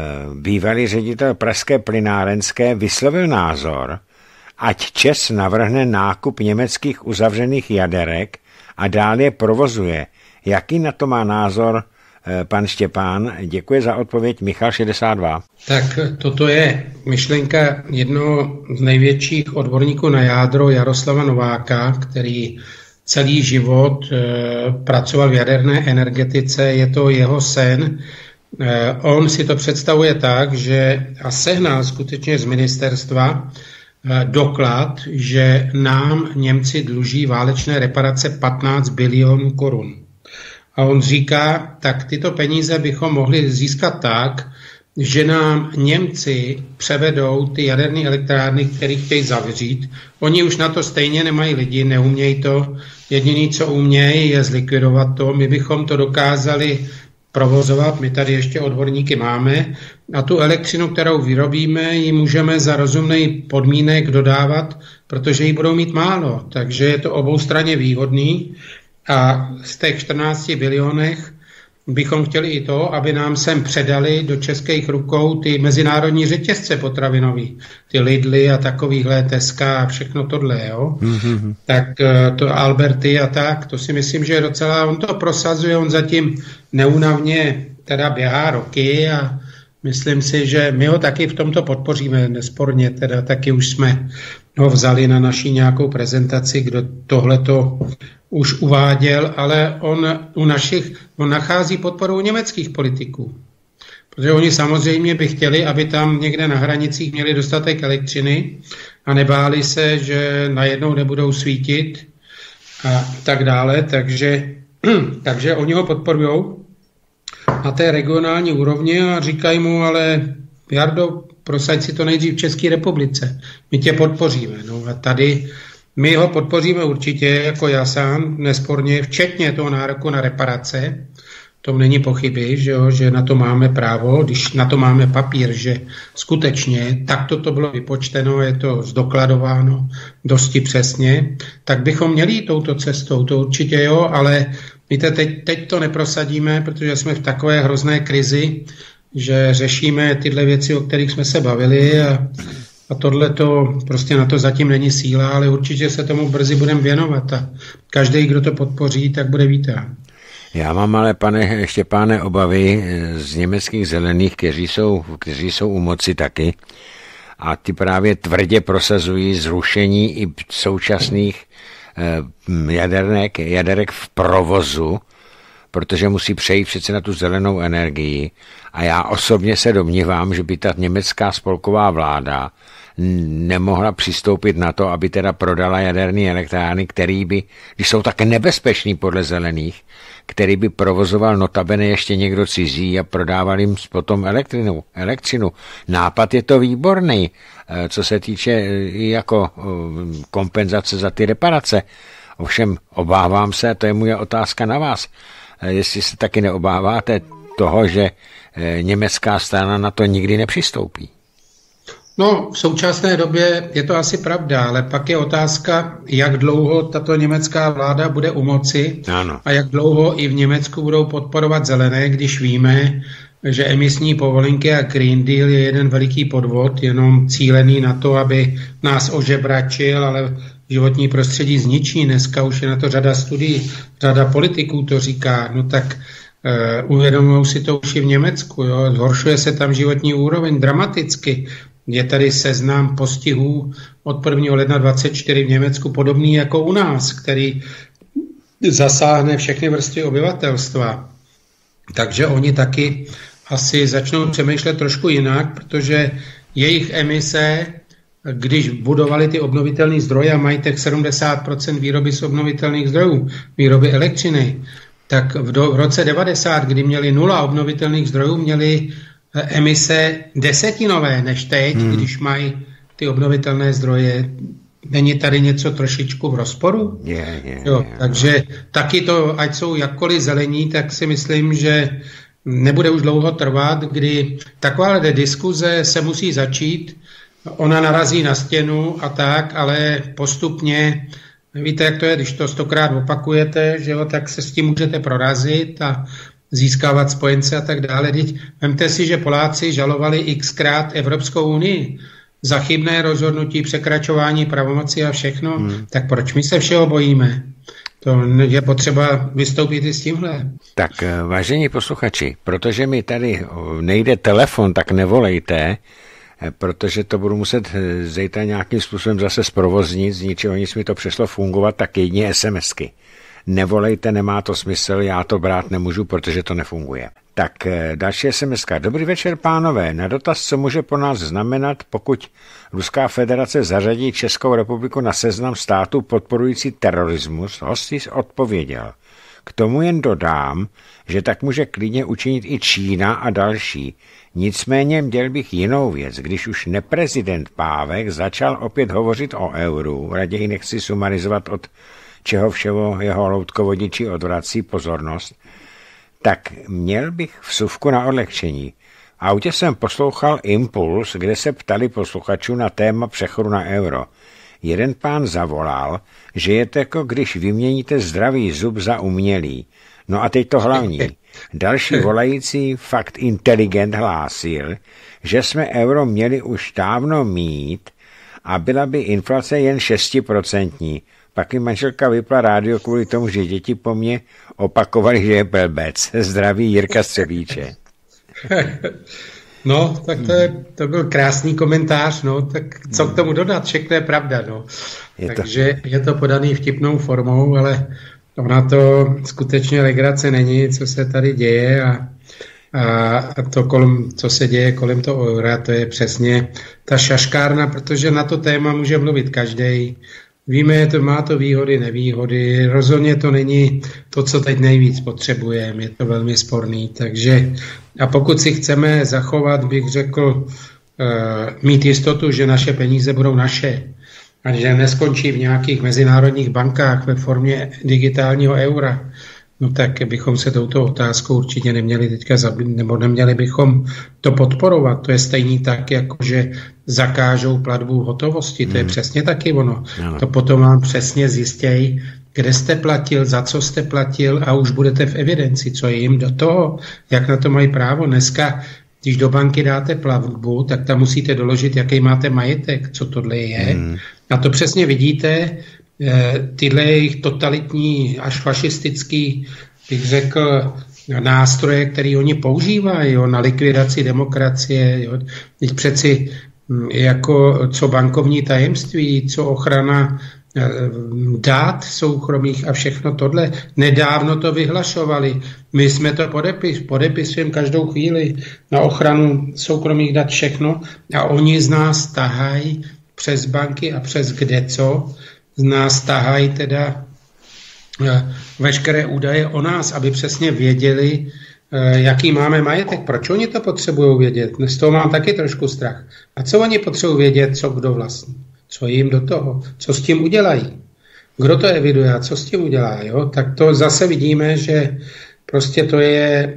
bývalý ředitel Pražské plynárenské, vyslovil názor, ať ČEZ navrhne nákup německých uzavřených jaderek a dál je provozuje. Jaký na to má názor pan Štěpán? Děkuji za odpověď, Michal šedesát dva. Tak toto je myšlenka jednoho z největších odborníků na jádro Jaroslava Nováka, který celý život e, pracoval v jaderné energetice, je to jeho sen. E, on si to představuje tak, že a sehnal skutečně z ministerstva e, doklad, že nám Němci dluží válečné reparace patnáct bilionů korun. A on říká, tak tyto peníze bychom mohli získat tak, že nám Němci převedou ty jaderné elektrárny, které chtějí zavřít. Oni už na to stejně nemají lidi, neumějí to. Jediný, co umějí, je zlikvidovat to. My bychom to dokázali provozovat, my tady ještě odborníky máme. A tu elektřinu, kterou vyrobíme, ji můžeme za rozumný podmínek dodávat, protože ji budou mít málo. Takže je to oboustranně výhodný. A z těch čtrnácti bilionech bychom chtěli i to, aby nám sem předali do českých rukou ty mezinárodní řetězce potravinový, ty Lidly a takovýhle Teska a všechno tohle, jo. Mm-hmm. Tak to Alberty a tak, to si myslím, že je docela, on to prosazuje, on zatím neúnavně teda běhá roky a myslím si, že my ho taky v tomto podpoříme, nesporně, teda taky už jsme ho vzali na naší nějakou prezentaci, kdo tohleto už uváděl, ale on u našich, on nachází podporu německých politiků. Protože oni samozřejmě by chtěli, aby tam někde na hranicích měli dostatek elektřiny a nebáli se, že najednou nebudou svítit a tak dále, takže, takže oni ho podporujou na té regionální úrovni a říkají mu, ale Jardo, prosaď si to nejdřív v České republice, my tě podpoříme. No a tady my ho podpoříme určitě, jako já sám, nesporně, včetně toho nároku na reparace. To není pochyby, že, jo, že na to máme právo, když na to máme papír, že skutečně takto to bylo vypočteno, je to zdokladováno dosti přesně, tak bychom měli jít touto cestou, to určitě jo, ale víte, teď, teď to neprosadíme, protože jsme v takové hrozné krizi, že řešíme tyhle věci, o kterých jsme se bavili a A tohle to, prostě na to zatím není síla, ale určitě se tomu brzy budeme věnovat a každý, kdo to podpoří, tak bude vítán. Já mám ale, pane Štěpáne, obavy z německých zelených, kteří jsou, kteří jsou u moci taky a ty právě tvrdě prosazují zrušení i současných jadernek, jaderek v provozu, protože musí přejít přece na tu zelenou energii. A já osobně se domnívám, že by ta německá spolková vláda nemohla přistoupit na to, aby teda prodala jaderné elektrárny, který by, když jsou tak nebezpečný podle zelených, který by provozoval notabene ještě někdo cizí a prodával jim potom elektrinu, elektřinu. Nápad je to výborný, co se týče jako kompenzace za ty reparace. Ovšem obávám se, a to je moje otázka na vás, jestli se taky neobáváte toho, že německá strana na to nikdy nepřistoupí. No, v současné době je to asi pravda, ale pak je otázka, jak dlouho tato německá vláda bude u moci ano. A jak dlouho i v Německu budou podporovat zelené, když víme, že emisní povolenky a Green Deal je jeden veliký podvod, jenom cílený na to, aby nás ožebračil, ale životní prostředí zničí. Dneska už je na to řada studií, řada politiků to říká, no tak uh, uvědomují si to už i v Německu, jo? Zhoršuje se tam životní úroveň dramaticky. Je tady seznam postihů od prvního ledna dvacet čtyři v Německu podobný jako u nás, který zasáhne všechny vrstvy obyvatelstva. Takže oni taky asi začnou přemýšlet trošku jinak, protože jejich emise, když budovali ty obnovitelné zdroje a mají tak sedmdesát procent výroby z obnovitelných zdrojů, výroby elektřiny, tak v, do, v roce devadesát, kdy měli nula obnovitelných zdrojů, měli emise desetinové než teď, hmm. když mají ty obnovitelné zdroje. Není tady něco trošičku v rozporu? Yeah, yeah, jo, yeah, takže no. Taky to, ať jsou jakkoliv zelení, tak si myslím, že nebude už dlouho trvat, kdy taková diskuze se musí začít, ona narazí na stěnu a tak, ale postupně, víte, jak to je, když to stokrát opakujete, že jo, tak se s tím můžete prorazit a získávat spojence a tak dále. Teď vemte si, že Poláci žalovali xkrát Evropskou unii za chybné rozhodnutí, překračování pravomoci a všechno, hmm. tak proč my se všeho bojíme? To je potřeba vystoupit i s tímhle. Tak vážení posluchači, protože mi tady nejde telefon, tak nevolejte, protože to budu muset zítra nějakým způsobem zase zprovoznit, z ničeho nic mi to přešlo fungovat, tak jedině SMSky. Nevolejte, nemá to smysl, já to brát nemůžu, protože to nefunguje. Tak další SMSka. Dobrý večer, pánové. Na dotaz, co může pro nás znamenat, pokud Ruská federace zařadí Českou republiku na seznam států podporující terorismus, hostis odpověděl. K tomu jen dodám, že tak může klidně učinit i Čína a další. Nicméně měl bych jinou věc. Když už neprezident Pávek začal opět hovořit o euru, raději nechci sumarizovat od čeho všeho jeho loutkovodiči odvrací pozornost, tak měl bych vsuvku na odlehčení. V autě jsem poslouchal Impuls, kde se ptali posluchačů na téma přechodu na euro. Jeden pán zavolal, že je to jako když vyměníte zdravý zub za umělý. No a teď to hlavní. Další volající fakt inteligent hlásil, že jsme euro měli už dávno mít a byla by inflace jen šestiprocentní. Pak mi manželka vypla rádio kvůli tomu, že děti po mně opakovali, že je blbec. Zdraví Jirka Střebíče. No, tak to, je, to byl krásný komentář, no, tak co k tomu dodat, všechno je pravda, no. Je Takže to... je to podaný vtipnou formou, ale ona to skutečně legrace není, co se tady děje a, a to, kolem, co se děje kolem toho eura, to je přesně ta šaškárna, protože na to téma může mluvit každej. Víme, to má to výhody, nevýhody, rozhodně to není to, co teď nejvíc potřebujeme, je to velmi sporný, takže a pokud si chceme zachovat, bych řekl, uh, mít jistotu, že naše peníze budou naše a že neskončí v nějakých mezinárodních bankách ve formě digitálního eura, no tak bychom se touto otázkou určitě neměli teďka zabít, nebo neměli bychom to podporovat. To je stejný tak, jako že zakážou platbu hotovosti. To je hmm. přesně taky ono. No. To potom vám přesně zjistějí, kde jste platil, za co jste platil a už budete v evidenci, co je jim do toho, jak na to mají právo. Dneska, když do banky dáte platbu, tak tam musíte doložit, jaký máte majetek, co tohle je. Hmm. A to přesně vidíte, tyhle jejich totalitní až fašistický, bych řekl, nástroje, které oni používají jo, na likvidaci demokracie. Jo. Teď přeci jako co bankovní tajemství, co ochrana dát soukromých a všechno tohle. Nedávno to vyhlašovali. My jsme to podepis, podepisujeme každou chvíli na ochranu soukromých dat všechno a oni z nás tahají přes banky a přes kdeco, z nás tahají teda veškeré údaje o nás, aby přesně věděli, jaký máme majetek. Proč oni to potřebují vědět? Z toho mám taky trošku strach. A co oni potřebují vědět, co kdo vlastní? Co jim do toho? Co s tím udělají? Kdo to eviduje a co s tím udělá? Jo? Tak to zase vidíme, že prostě to je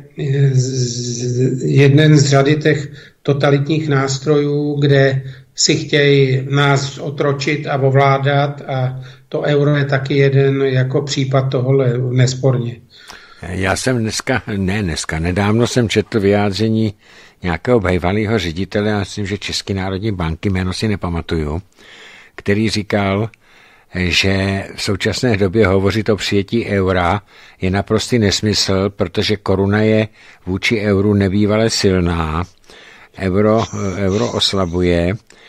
jeden z řady těch totalitních nástrojů, kde si chtějí nás otročit a ovládat a to euro je taky jeden jako případ tohohle nesporně. Já jsem dneska, ne dneska, nedávno jsem četl vyjádření nějakého bývalého ředitele, já myslím, že České národní banky, jméno si nepamatuju, který říkal, že v současné době hovořit o přijetí eura je naprostý nesmysl, protože koruna je vůči euru nebývale silná, euro, euro oslabuje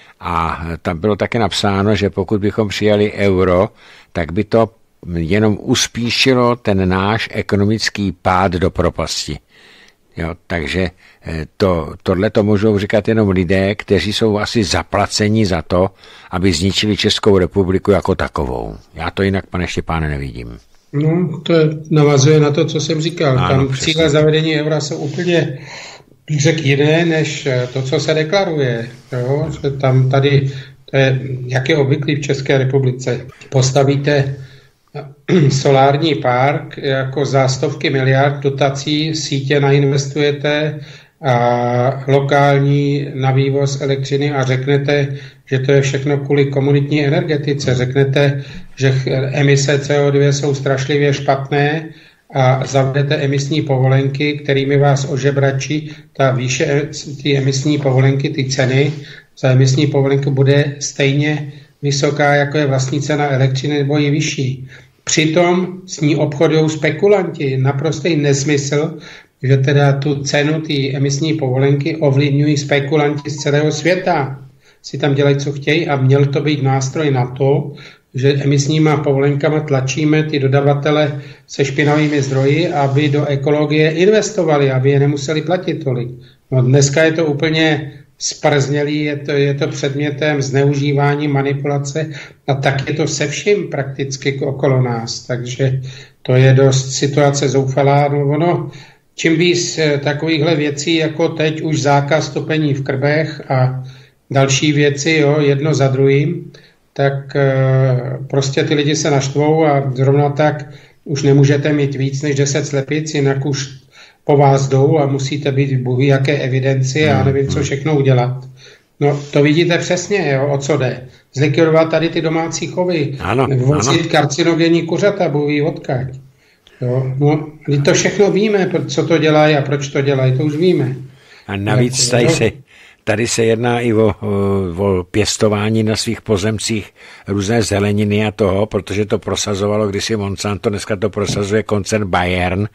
a tam bylo také napsáno, že pokud bychom přijali euro, tak by to jenom uspíšilo ten náš ekonomický pád do propasti. Jo, takže to, tohle to můžou říkat jenom lidé, kteří jsou asi zaplaceni za to, aby zničili Českou republiku jako takovou. Já to jinak, pane Štěpáne, nevidím. No, to navazuje na to, co jsem říkal. Ano, tam přesně. Cíle zavedení eura jsou úplně, bych řekl, jiné, než to, co se deklaruje. Jo? Že tam tady, to je, jak je obvyklý v České republice, postavíte solární park jako za stovky miliard dotací, sítě nainvestujete a lokální na vývoz elektřiny a řeknete, že to je všechno kvůli komunitní energetice. Řeknete, že emise C O dva jsou strašlivě špatné a zavedete emisní povolenky, kterými vás ožebračí. Ta výše ty emisní povolenky, ty ceny za emisní povolenku bude stejně vysoká, jako je vlastní cena elektřiny, nebo i vyšší. Přitom s ní obchodují spekulanti. Naprostý nesmysl, že teda tu cenu té emisní povolenky ovlivňují spekulanti z celého světa. Si tam dělají, co chtějí a měl to být nástroj na to, že emisníma povolenkama tlačíme ty dodavatele se špinavými zdroji, aby do ekologie investovali, aby je nemuseli platit tolik. No dneska je to úplně sprznělý, je to, je to předmětem zneužívání, manipulace a tak je to se vším prakticky okolo nás. Takže to je dost situace zoufalá. No ono, čím víc takovýchhle věcí, jako teď už zákaz topení v krbech a další věci, jo, jedno za druhým, tak e, prostě ty lidi se naštvou a zrovna tak už nemůžete mít víc než deset slepic, jinak už po vás jdou a musíte být v bůh jaké evidenci a nevím, co všechno udělat. No to vidíte přesně, jo, o co jde. Zlikvidovat tady ty domácí chovy, ano, vozit ano. karcinogenní kuřata, bůh ví odkud. Jo, no, to všechno víme, co to dělají a proč to dělají, to už víme. A navíc tady se, tady se jedná i o, o pěstování na svých pozemcích různé zeleniny a toho, protože to prosazovalo kdysi Monsanto, dneska to prosazuje koncern Bayern,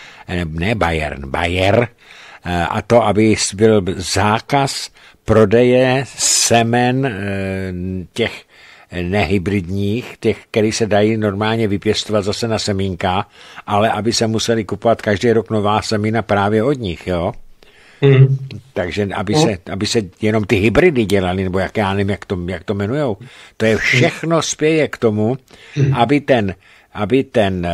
ne Bayern, Bayer, a to, aby byl zákaz prodeje semen těch nehybridních, těch, který se dají normálně vypěstovat zase na semínka, ale aby se museli kupovat každý rok nová semína právě od nich, jo? Hmm. Takže aby se, aby se jenom ty hybridy dělali, nebo jak já nevím, jak to, jak to jmenujou, to je všechno spěje k tomu, aby ten, aby ten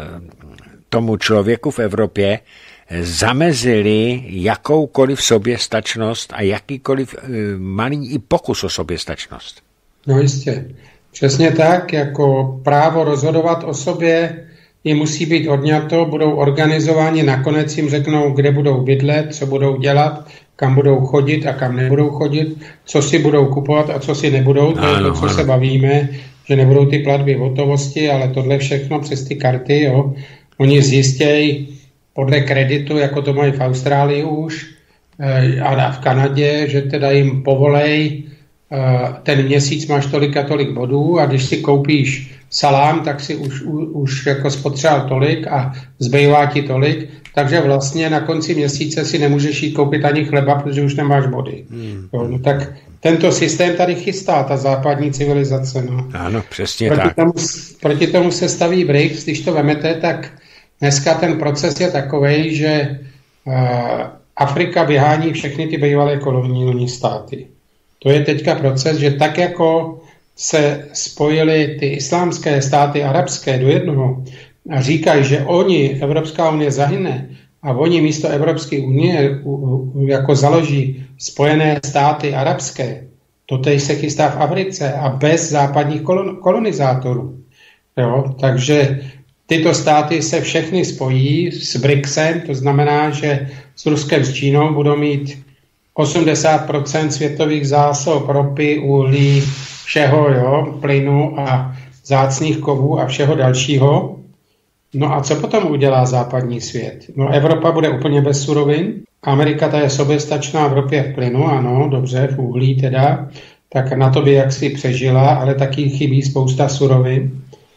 tomu člověku v Evropě zamezili jakoukoliv soběstačnost a jakýkoliv malý i pokus o soběstačnost. No jistě. Přesně tak, jako právo rozhodovat o sobě jim musí být odňato, budou organizováni, nakonec jim řeknou, kde budou bydlet, co budou dělat, kam budou chodit a kam nebudou chodit, co si budou kupovat a co si nebudou, to je to, co se bavíme, že nebudou ty platby v hotovosti, ale tohle všechno přes ty karty, jo. Oni zjistějí podle kreditu, jako to mají v Austrálii už a v Kanadě, že teda jim povolej ten měsíc máš tolik a tolik bodů a když si koupíš salám, tak si už, už jako spotřeboval tolik a zbývá ti tolik, takže vlastně na konci měsíce si nemůžeš jít koupit ani chleba, protože už nemáš body. Hmm. Jo, no tak tento systém tady chystá, ta západní civilizace. No. Ano, přesně proti tak. Tomu, proti tomu se staví B R I C S, když to vemete, tak dneska ten proces je takovej, že uh, Afrika vyhání všechny ty bývalé koloniální státy. To je teďka proces, že tak jako se spojily ty islámské státy arabské do jednoho a říkají, že oni, Evropská unie zahyne a oni místo Evropské unie jako založí Spojené státy arabské, totež se chystá v Africe a bez západních kolon, kolonizátorů. Jo? Takže tyto státy se všechny spojí s BRICSem, to znamená, že s Ruskem, s Čínou budou mít osmdesát procent světových zásob ropy, uhlí, všeho, jo, plynu a vzácných kovů a všeho dalšího. No a co potom udělá západní svět? No Evropa bude úplně bez surovin, Amerika ta je soběstačná v ropě v plynu, ano, dobře, v uhlí teda, tak na to by jaksi přežila, ale taky chybí spousta surovin.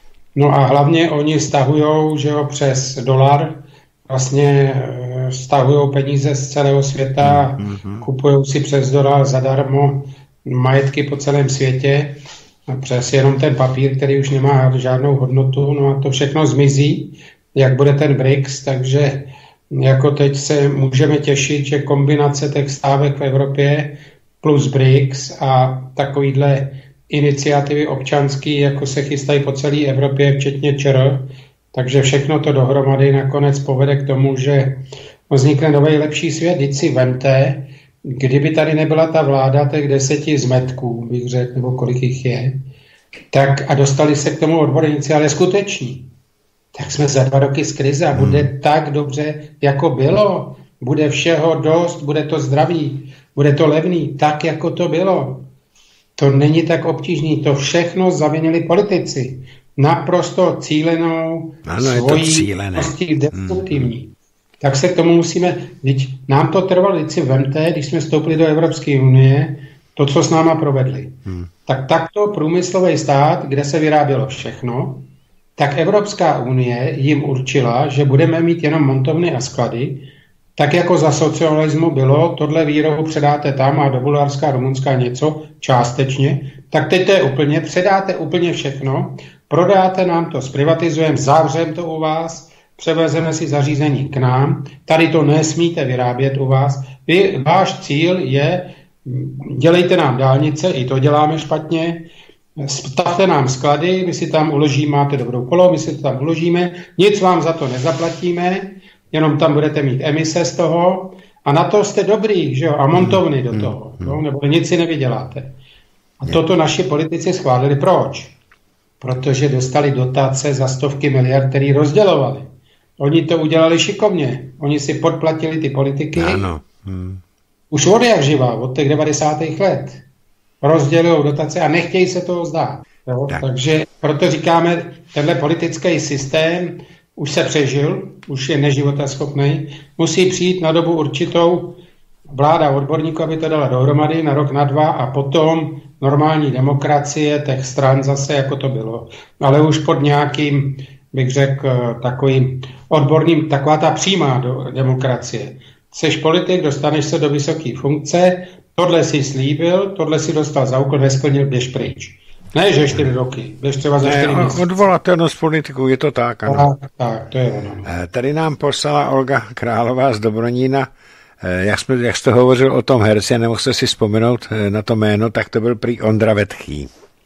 No a hlavně oni stahujou, že jo, přes dolar, vlastně stahujou peníze z celého světa, mm-hmm. kupují si přes dolar zadarmo majetky po celém světě, a přes jenom ten papír, který už nemá žádnou hodnotu, no a to všechno zmizí, jak bude ten B R I C S, takže jako teď se můžeme těšit, že kombinace těch stávek v Evropě plus B R I C S a takovýhle iniciativy občanský, jako se chystají po celé Evropě, včetně ČR, takže všechno to dohromady nakonec povede k tomu, že vznikne nový lepší svět. Vždyť si vemte, kdyby tady nebyla ta vláda těch deseti zmetků, bych řekl, nebo kolik jich je, tak a dostali se k tomu odborníci, ale skuteční, tak jsme za dva roky z krize a bude hmm. tak dobře, jako bylo. Bude všeho dost, bude to zdravý, bude to levný, tak, jako to bylo. To není tak obtížný, to všechno zavinili politici. Naprosto cílenou, ano, svojí, prostě destruktivní. Hmm. Tak se k tomu musíme, teď nám to trvalo, teď si vemte, když jsme vstoupili do Evropské unie, to, co s náma provedli. Hmm. Tak takto průmyslový stát, kde se vyrábělo všechno, tak Evropská unie jim určila, že budeme mít jenom montovny a sklady, tak jako za socialismu bylo, tohle výrobu předáte tam a do Bulharska a Rumunska něco částečně, tak teď to je úplně, předáte úplně všechno, prodáte nám to, zprivatizujeme, zavřeme to u vás, převezeme si zařízení k nám, tady to nesmíte vyrábět u vás. Vy, váš cíl je, dělejte nám dálnice, i to děláme špatně, stavte nám sklady, my si tam uložíme, máte dobrou kolo, my si to tam uložíme, nic vám za to nezaplatíme, jenom tam budete mít emise z toho a na to jste dobrý, že jo, a montovny do toho, no, nebo nic si nevyděláte. A toto naši politici schválili. Proč? Protože dostali dotace za stovky miliard, který rozdělovali. Oni to udělali šikovně. Oni si podplatili ty politiky. Ano. Hmm. Už od jak živá, od těch devadesátých let. Rozdělují dotace a nechtějí se toho zdát. Jo? Tak. Takže proto říkáme, tenhle politický systém už se přežil, už je neživotaschopný, musí přijít na dobu určitou vláda odborníků, aby to dala dohromady na rok, na dva a potom normální demokracie těch stran zase, jako to bylo. Ale už pod nějakým, bych řekl, takovým odborným, taková ta přímá do demokracie. Jseš politik, dostaneš se do vysoké funkce, tohle si slíbil, tohle si dostal za úkol, nesplnil, běž pryč. Ne, že čtyři roky, běž třeba za čtyři měsíce. Odvolatelnost politiků, je to tak, ano. Tak, tak, to je ono. Tady nám poslala Olga Králová z Dobronína, jak, jsme, jak jste hovořil o tom herci, nemohl jste si vzpomenout na to jméno, tak to byl prý Ondra Vetchý.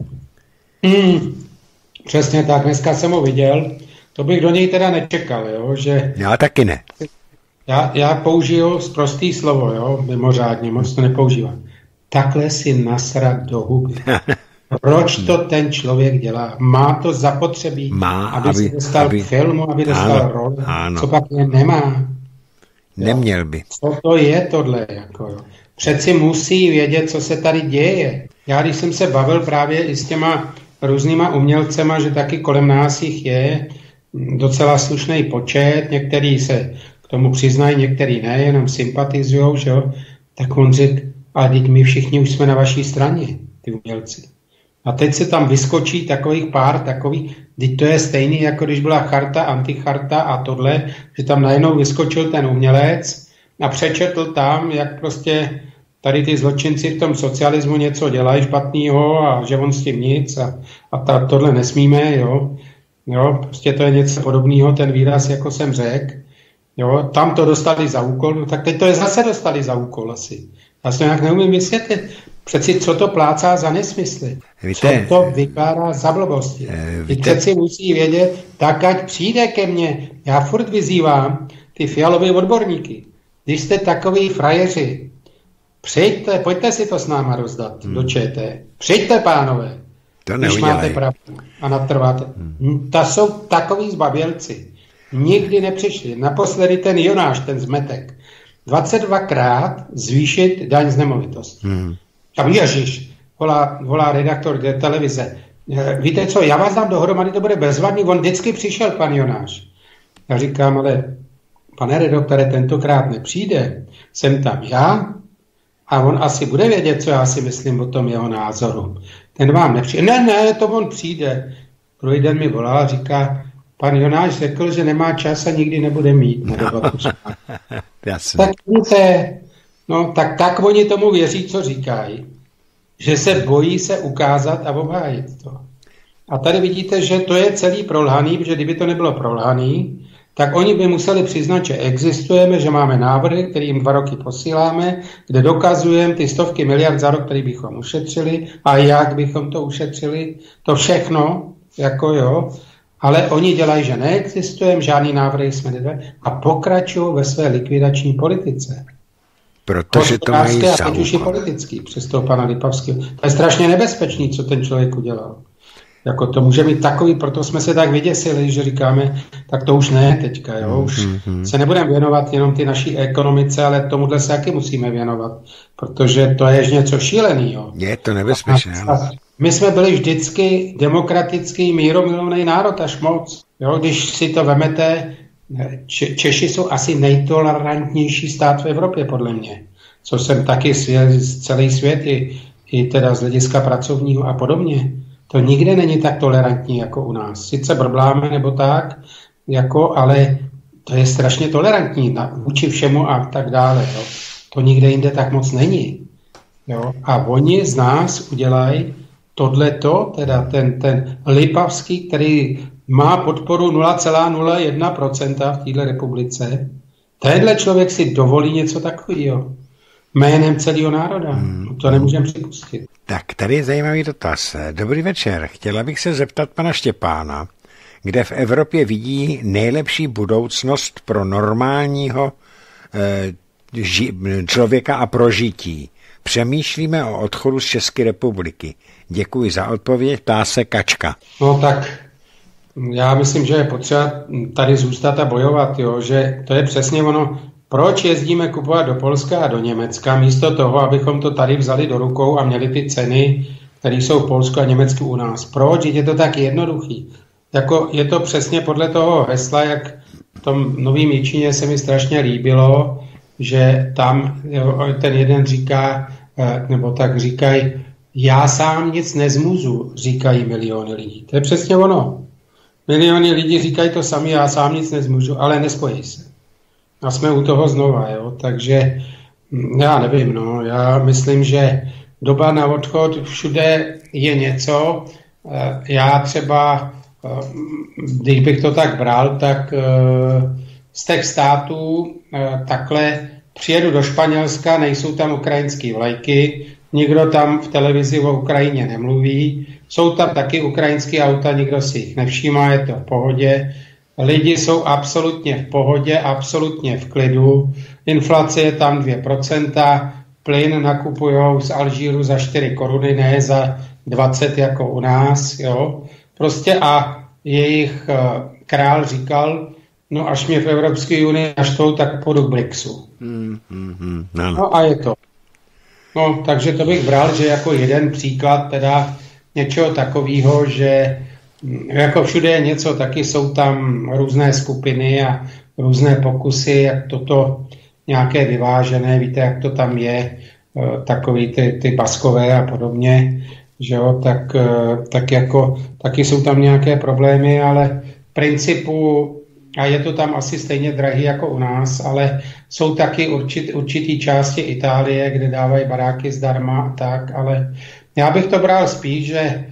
Hmm, přesně tak, dneska jsem ho viděl, to bych do něj teda nečekal, jo, že... Já taky ne. Já, já použiju prostý slovo, jo, mimořádně, moc to nepoužívám. Takhle si nasrat do huby. Proč to ten člověk dělá? Má to zapotřebí, Má, aby, aby se dostal aby, k filmu, aby dostal ano, roli. Ano. Co pak je nemá? Neměl jo. by. Co to je tohle? Jako, jo. Přeci musí vědět, co se tady děje. Já když jsem se bavil právě i s těma různýma umělcema, že taky kolem nás jich je docela slušný počet, některý se k tomu přiznají, některý ne, jenom sympatizujou, že jo? Tak on řekl, a teď my všichni už jsme na vaší straně. ty umělci. A teď se tam vyskočí takových pár takových, teď to je stejný, jako když byla charta, anticharta a tohle, že tam najednou vyskočil ten umělec a přečetl tam, jak prostě tady ty zločinci v tom socialismu něco dělají špatného a že on s tím nic a, a ta, tohle nesmíme, jo. Jo, prostě to je něco podobného, ten výraz, jako jsem řekl. Jo, tam to dostali za úkol, no tak teď to je zase dostali za úkol asi. Já si to nějak neumím vysvětlit. Přeci co to plácá za nesmysly? Víte, co to vykládá za blbosti? Víte, přeci musí vědět, tak ať přijde ke mně. Já furt vyzývám ty Fialové odborníky. Když jste takový frajeři, přijďte, pojďte si to s náma rozdat hmm. do ČT. Přijďte, pánové, to když máte pravdu a natrváte. Hmm. To jsou takový zbabělci. Nikdy nepřišli. Naposledy ten Jonáš, ten zmetek. dvacet dvakrát zvýšit daň z nemovitosti. Hmm. A ježiš, volá, volá redaktor televize. Víte co, já vás dám dohromady, to bude bezvadný. On vždycky přišel, pan Jonáš. Já říkám, ale pane redaktore, tentokrát nepřijde. Jsem tam já a on asi bude vědět, co já si myslím o tom jeho názoru. Ten vám nepřijde. Ne, ne, to on přijde. Druhý den mi volá a říká, pan Jonáš řekl, že nemá čas a nikdy nebude mít na debatu. Tak víte, no tak, tak oni tomu věří, co říkají. Že se bojí se ukázat a obhájit to. A tady vidíte, že to je celý prolhaný, protože kdyby to nebylo prolhaný, tak oni by museli přiznat, že existujeme, že máme návrhy, které jim dva roky posíláme, kde dokazujeme ty stovky miliard za rok, které bychom ušetřili a jak bychom to ušetřili. To všechno, jako jo, ale oni dělají, že neexistujeme, žádný návrhy jsme nedali a pokračují ve své likvidační politice. Protože to mají za úkol. A teď už je politický, přes toho pana Lipavského. To je strašně nebezpečný, co ten člověk udělal. Jako to může být takový, proto jsme se tak vyděsili, že říkáme, tak to už ne teďka, jo, už mm-hmm. se nebudeme věnovat jenom ty naší ekonomice, ale tomuhle se taky musíme věnovat, protože to je něco šílenýho. Je to nebezpečné. My jsme byli vždycky demokratický, míromilovný národ až moc. Jo, když si to vemete, Če- Češi jsou asi nejtolerantnější stát v Evropě, podle mě. Co jsem taky svět, celý svět, i, i teda z hlediska pracovního a podobně. To nikde není tak tolerantní jako u nás. Sice brbláme nebo tak, jako, ale to je strašně tolerantní na, vůči všemu a tak dále. Jo. To nikde jinde tak moc není. Jo. A oni z nás udělají tohleto, teda ten, ten Lipavský, který má podporu nula celá nula jedna procenta v této republice. Tenhle člověk si dovolí něco takového. Jménem celého národa. Hmm. To nemůžeme připustit. Tak, tady je zajímavý dotaz. Dobrý večer. Chtěla bych se zeptat pana Štěpána, kde v Evropě vidí nejlepší budoucnost pro normálního eh, ži- člověka a prožití. Přemýšlíme o odchodu z České republiky. Děkuji za odpověď, ptá se Kačka. No tak, já myslím, že je potřeba tady zůstat a bojovat, jo, že to je přesně ono, proč jezdíme kupovat do Polska a do Německa, místo toho, abychom to tady vzali do rukou a měli ty ceny, které jsou v Polsku a Německu u nás. Proč? Je to tak jednoduchý. Jako je to přesně podle toho hesla, jak v tom Novým Jičíně se mi strašně líbilo, že tam jo, ten jeden říká, nebo tak říkají, já sám nic nezmůžu, říkají miliony lidí. To je přesně ono. Miliony lidí říkají to sami, já sám nic nezmůžu, ale nespojí se. A jsme u toho znova, jo. Takže já nevím, no. Já myslím, že doba na odchod všude je něco. Já třeba, když bych to tak bral, tak z těch států takhle přijedu do Španělska, nejsou tam ukrajinský vlajky, nikdo tam v televizi o Ukrajině nemluví, jsou tam taky ukrajinské auta, nikdo si jich nevšímá, je to v pohodě. Lidi jsou absolutně v pohodě, absolutně v klidu. Inflace je tam dvě procenta, plyn nakupujou z Alžíru za čtyři koruny, ne za dvacet jako u nás. Jo. Prostě a jejich král říkal, no až mě v Evropské unii naštou, tak půjdu k Brixu. Mm, mm, mm, no. no a je to. No, takže to bych bral, že jako jeden příklad teda něčeho takového, že jako všude je něco, taky jsou tam různé skupiny a různé pokusy, jak toto nějaké vyvážené, víte, jak to tam je, takový ty, ty Baskové a podobně, že jo, tak, tak jako, taky jsou tam nějaké problémy, ale v principu, a je to tam asi stejně drahý jako u nás, ale jsou taky určit, určitý části Itálie, kde dávají baráky zdarma a tak, ale já bych to bral spíš, že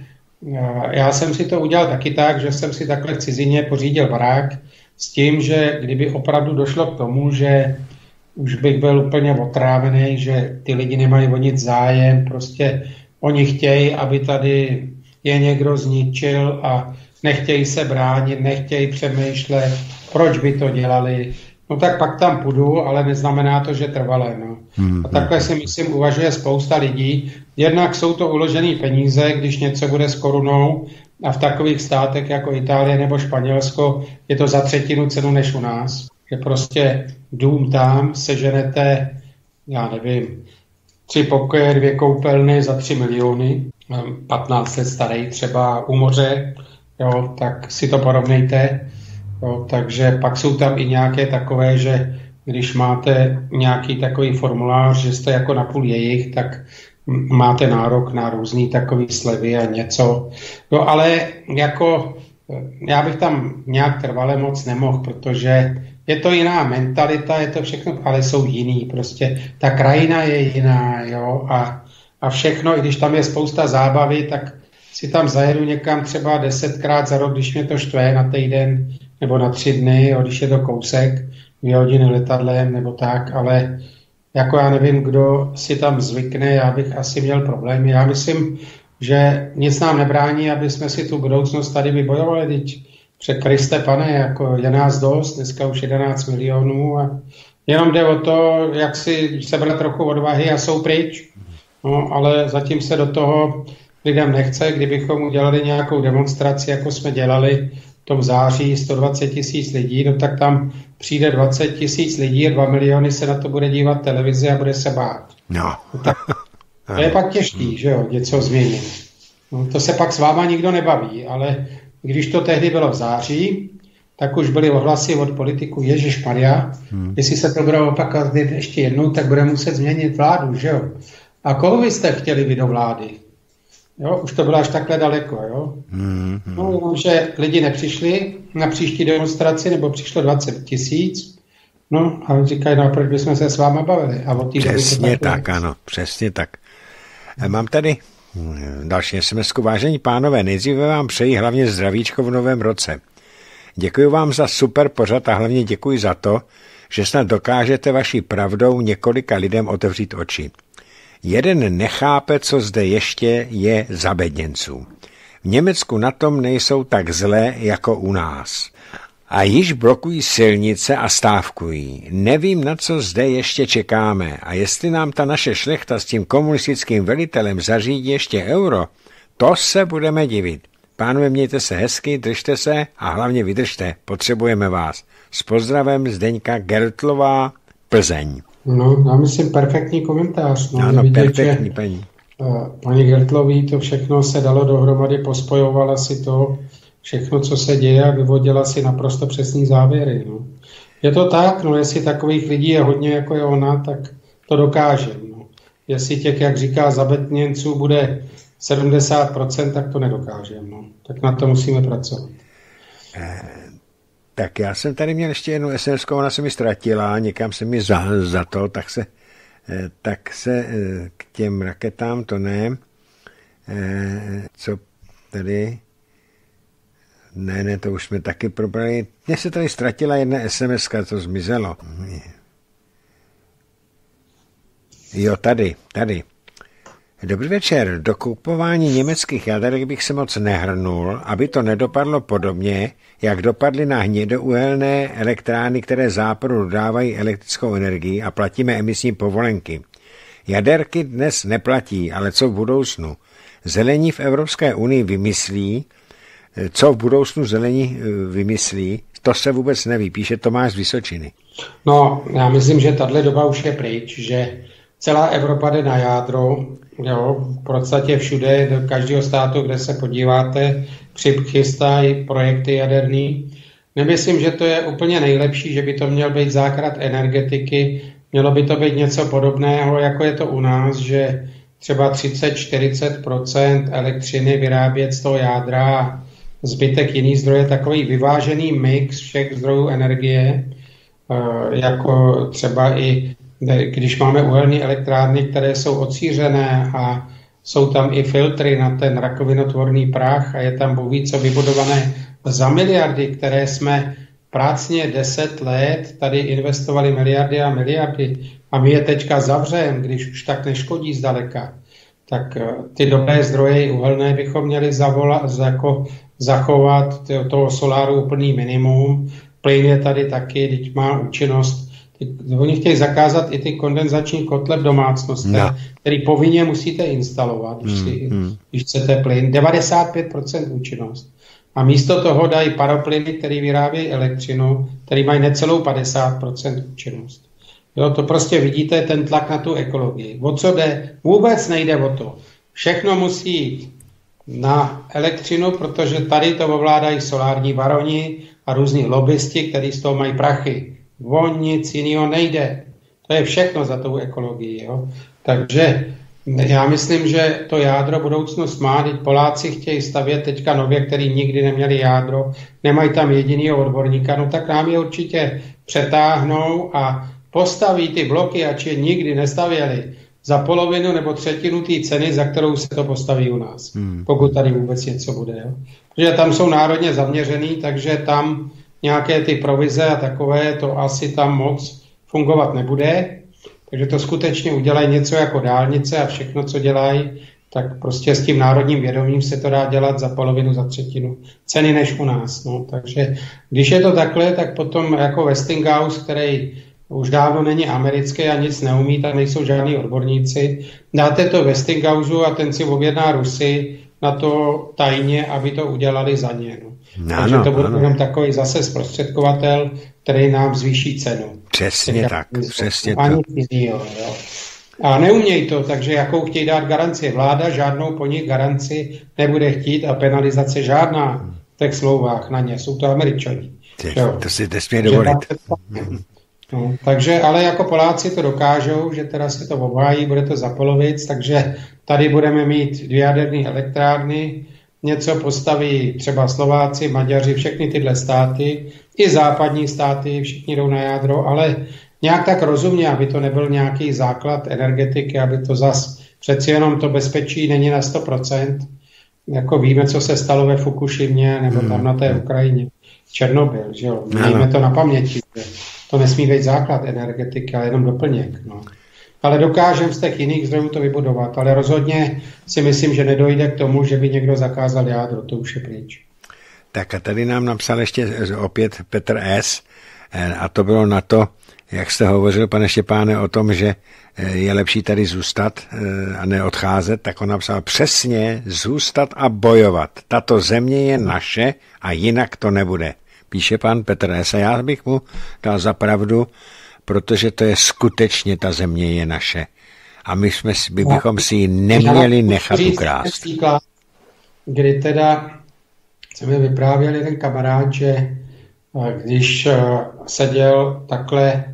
já jsem si to udělal taky tak, že jsem si takhle v cizině pořídil barák s tím, že kdyby opravdu došlo k tomu, že už bych byl úplně otrávený, že ty lidi nemají o nic zájem, prostě oni chtějí, aby tady je někdo zničil a nechtějí se bránit, nechtějí přemýšlet, proč by to dělali. No tak pak tam půjdu, ale neznamená to, že trvalé. No. A takhle si myslím uvažuje spousta lidí. Jednak jsou to uložené peníze, když něco bude s korunou a v takových státech jako Itálie nebo Španělsko je to za třetinu cenu než u nás. Je prostě dům tam, seženete, já nevím, tři pokoje, dvě koupelny za tři miliony, patnáct let starý třeba u moře, jo, tak si to porovnejte. Jo, takže pak jsou tam i nějaké takové, že když máte nějaký takový formulář, že jste jako napůl jejich, tak máte nárok na různý takový slevy a něco. No ale jako já bych tam nějak trvale moc nemohl, protože je to jiná mentalita, je to všechno, ale jsou jiný. Prostě ta krajina je jiná, jo, a, a všechno, i když tam je spousta zábavy, tak si tam zajedu někam třeba desetkrát za rok, když mě to štve na týden nebo na tři dny, jo, když je to kousek, dvě hodiny letadlem nebo tak, ale jako já nevím, kdo si tam zvykne, já bych asi měl problémy. Já myslím, že nic nám nebrání, aby jsme si tu budoucnost tady vybojovali, teď před Kriste pane, jako je nás dost, dneska už jedenáct milionů a jenom jde o to, jak si sebrat trochu odvahy a jsou pryč, no, ale zatím se do toho lidem nechce. Kdybychom udělali nějakou demonstraci, jako jsme dělali v tom září, sto dvacet tisíc lidí, no tak tam přijde dvacet tisíc lidí a dva miliony se na to bude dívat televizi a bude se bát. No. No tak, to je pak těžký, že jo, něco změnit. No, to se pak s váma nikdo nebaví, ale když to tehdy bylo v září, tak už byly ohlasy od politiků, ježišmarja, hmm. jestli se to bude opakovat ještě jednou, tak bude muset změnit vládu, že jo. A koho vy jste chtěli vy do vlády? Jo, už to bylo až takhle daleko, jo. Hmm. No, jenomže lidi nepřišli na příští demonstraci, nebo přišlo dvacet tisíc, no a říkají, no proč bychom se s váma bavili? A od přesně tak, ano, přesně tak. Mám tady další es em esku. Vážení pánové, nejdříve vám přeji hlavně zdravíčko v novém roce. Děkuji vám za super pořad a hlavně děkuji za to, že snad dokážete vaší pravdou několika lidem otevřít oči. Jeden nechápe, co zde ještě je zabedněnců. V Německu na tom nejsou tak zlé jako u nás. A již blokují silnice a stávkují. Nevím, na co zde ještě čekáme a jestli nám ta naše šlechta s tím komunistickým velitelem zařídí ještě euro, to se budeme divit. Pánové, mějte se hezky, držte se a hlavně vydržte. Potřebujeme vás. S pozdravem Zdeňka Gertlová, Plzeň. No, já myslím perfektní komentář. No, ano, vidět, perfektní, že, paní. Uh, paní Gertlový to všechno se dalo dohromady, pospojovala si to, všechno, co se děje a vyvodila si naprosto přesný závěry. No. Je to tak, no jestli takových lidí je hodně, jako je ona, tak to dokáže. No. Jestli těch, jak říká, zabedněnců bude sedmdesát procent, tak to nedokáže. No. Tak na to musíme pracovat. Eh, tak já jsem tady měl ještě jednu es em esku, ona se mi ztratila, někam se mi za, za to, tak se, eh, tak se eh, k těm raketám, to ne, eh, co tady... Ne, ne, to už jsme taky probrali. Mně se tady ztratila jedna es em eska, to zmizelo. Jo, tady, tady. Dobrý večer. Do kupování německých jaderek bych se moc nehrnul, aby to nedopadlo podobně, jak dopadly na hnědouhelné elektrárny, které západu dodávají elektrickou energii a platíme emisní povolenky. Jaderky dnes neplatí, ale co v budoucnu? Zelení v Evropské unii vymyslí, co v budoucnu zelení vymyslí, to se vůbec neví, píše Tomáš z Vysočiny. No, já myslím, že tahle doba už je pryč, že celá Evropa jde na jádro, jo, v podstatě všude, do každého státu, kde se podíváte, přichystají projekty jaderný. Nemyslím, že to je úplně nejlepší, že by to měl být základ energetiky, Mělo by to být něco podobného, jako je to u nás, že třeba třicet až čtyřicet procent elektřiny vyrábět z toho jádra a zbytek jiný zdroje, takový vyvážený mix všech zdrojů energie, jako třeba i když máme uhelné elektrárny, které jsou odsířené a jsou tam i filtry na ten rakovinotvorný prach a je tam bůh ví co vybudované za miliardy, které jsme prácně deset let tady investovali miliardy a miliardy a my je teďka zavřeme, když už tak neškodí zdaleka. Tak ty dobré zdroje uhelné bychom měli zavolat, jako zachovat toho soláru úplný minimum. Plyn je tady taky, teď má účinnost. Oni chtějí zakázat i ty kondenzační kotle v domácnostech, no. který povinně musíte instalovat, když, si, hmm. když chcete plyn. devadesát pět procent účinnost. A místo toho dají paroplyny, které vyrábějí elektřinu, který mají necelou padesát procent účinnost. Jo, to prostě vidíte, ten tlak na tu ekologii. O co jde? Vůbec nejde o to. Všechno musí jít na elektřinu, protože tady to ovládají solární baroni a různí lobbysti, kteří z toho mají prachy. O nic jiného nejde. To je všechno za tou ekologii. Jo? Takže já myslím, že to jádro budoucnost má, teď Poláci chtějí stavět teďka nově, který nikdy neměli jádro, nemají tam jedinýho odborníka, no tak nám je určitě přetáhnou a postaví ty bloky, ač je nikdy nestavěli, za polovinu nebo třetinu té ceny, za kterou se to postaví u nás. Hmm. Pokud tady vůbec něco bude. Jo? Protože tam jsou národně zaměřený, takže tam nějaké ty provize a takové, to asi tam moc fungovat nebude. Takže to skutečně udělají něco jako dálnice a všechno, co dělají, tak prostě s tím národním vědomím se to dá dělat za polovinu, za třetinu ceny než u nás. No. Takže když je to takhle, tak potom jako Westinghouse, který už dávno není americký a nic neumí, tam nejsou žádní odborníci, dáte to Westinghouse a ten si objedná Rusy na to tajně, aby to udělali za ně. No. No, Takže to bude jenom takový zase zprostředkovatel, který nám zvýší cenu. Přesně Teď, tak, přesně tak. Jinýho, jo. A neumějí to, takže jakou chtějí dát garanci. Vláda žádnou po nich garanci nebude chtít a penalizace žádná v těch smlouvách na ně. Jsou to Američani. To si nesmí dovolit. No, takže, ale jako Poláci to dokážou, že teda se to obhájí, bude to za polovic, takže tady budeme mít dvě jaderné elektrárny, něco postaví třeba Slováci, Maďaři, všechny tyhle státy, i západní státy, všichni jdou na jádro, ale nějak tak rozumně, aby to nebyl nějaký základ energetiky, aby to zas přeci jenom to bezpečí není na sto procent. Jako víme, co se stalo ve Fukušimě nebo tam na té Ukrajině. Černobyl, že jo. Mějme to na paměti. To nesmí být základ energetiky, ale jenom doplněk. No. Ale dokážeme z těch jiných zdrojů to vybudovat. Ale rozhodně si myslím, že nedojde k tomu, že by někdo zakázal jádro. To už je pryč. Tak a tady nám napsal ještě opět Petr S. A to bylo na to, jak jste hovořil, pane Štěpáne, o tom, že je lepší tady zůstat a neodcházet, tak on napsal přesně zůstat a bojovat. Tato země je naše a jinak to nebude. Píše pan Petr S. A já bych mu dal za pravdu, protože to je skutečně, ta země je naše. A my, jsme, my bychom si ji neměli nechat ukrást. Kdy teda se mi vyprávěl jeden kamarád, že když seděl takhle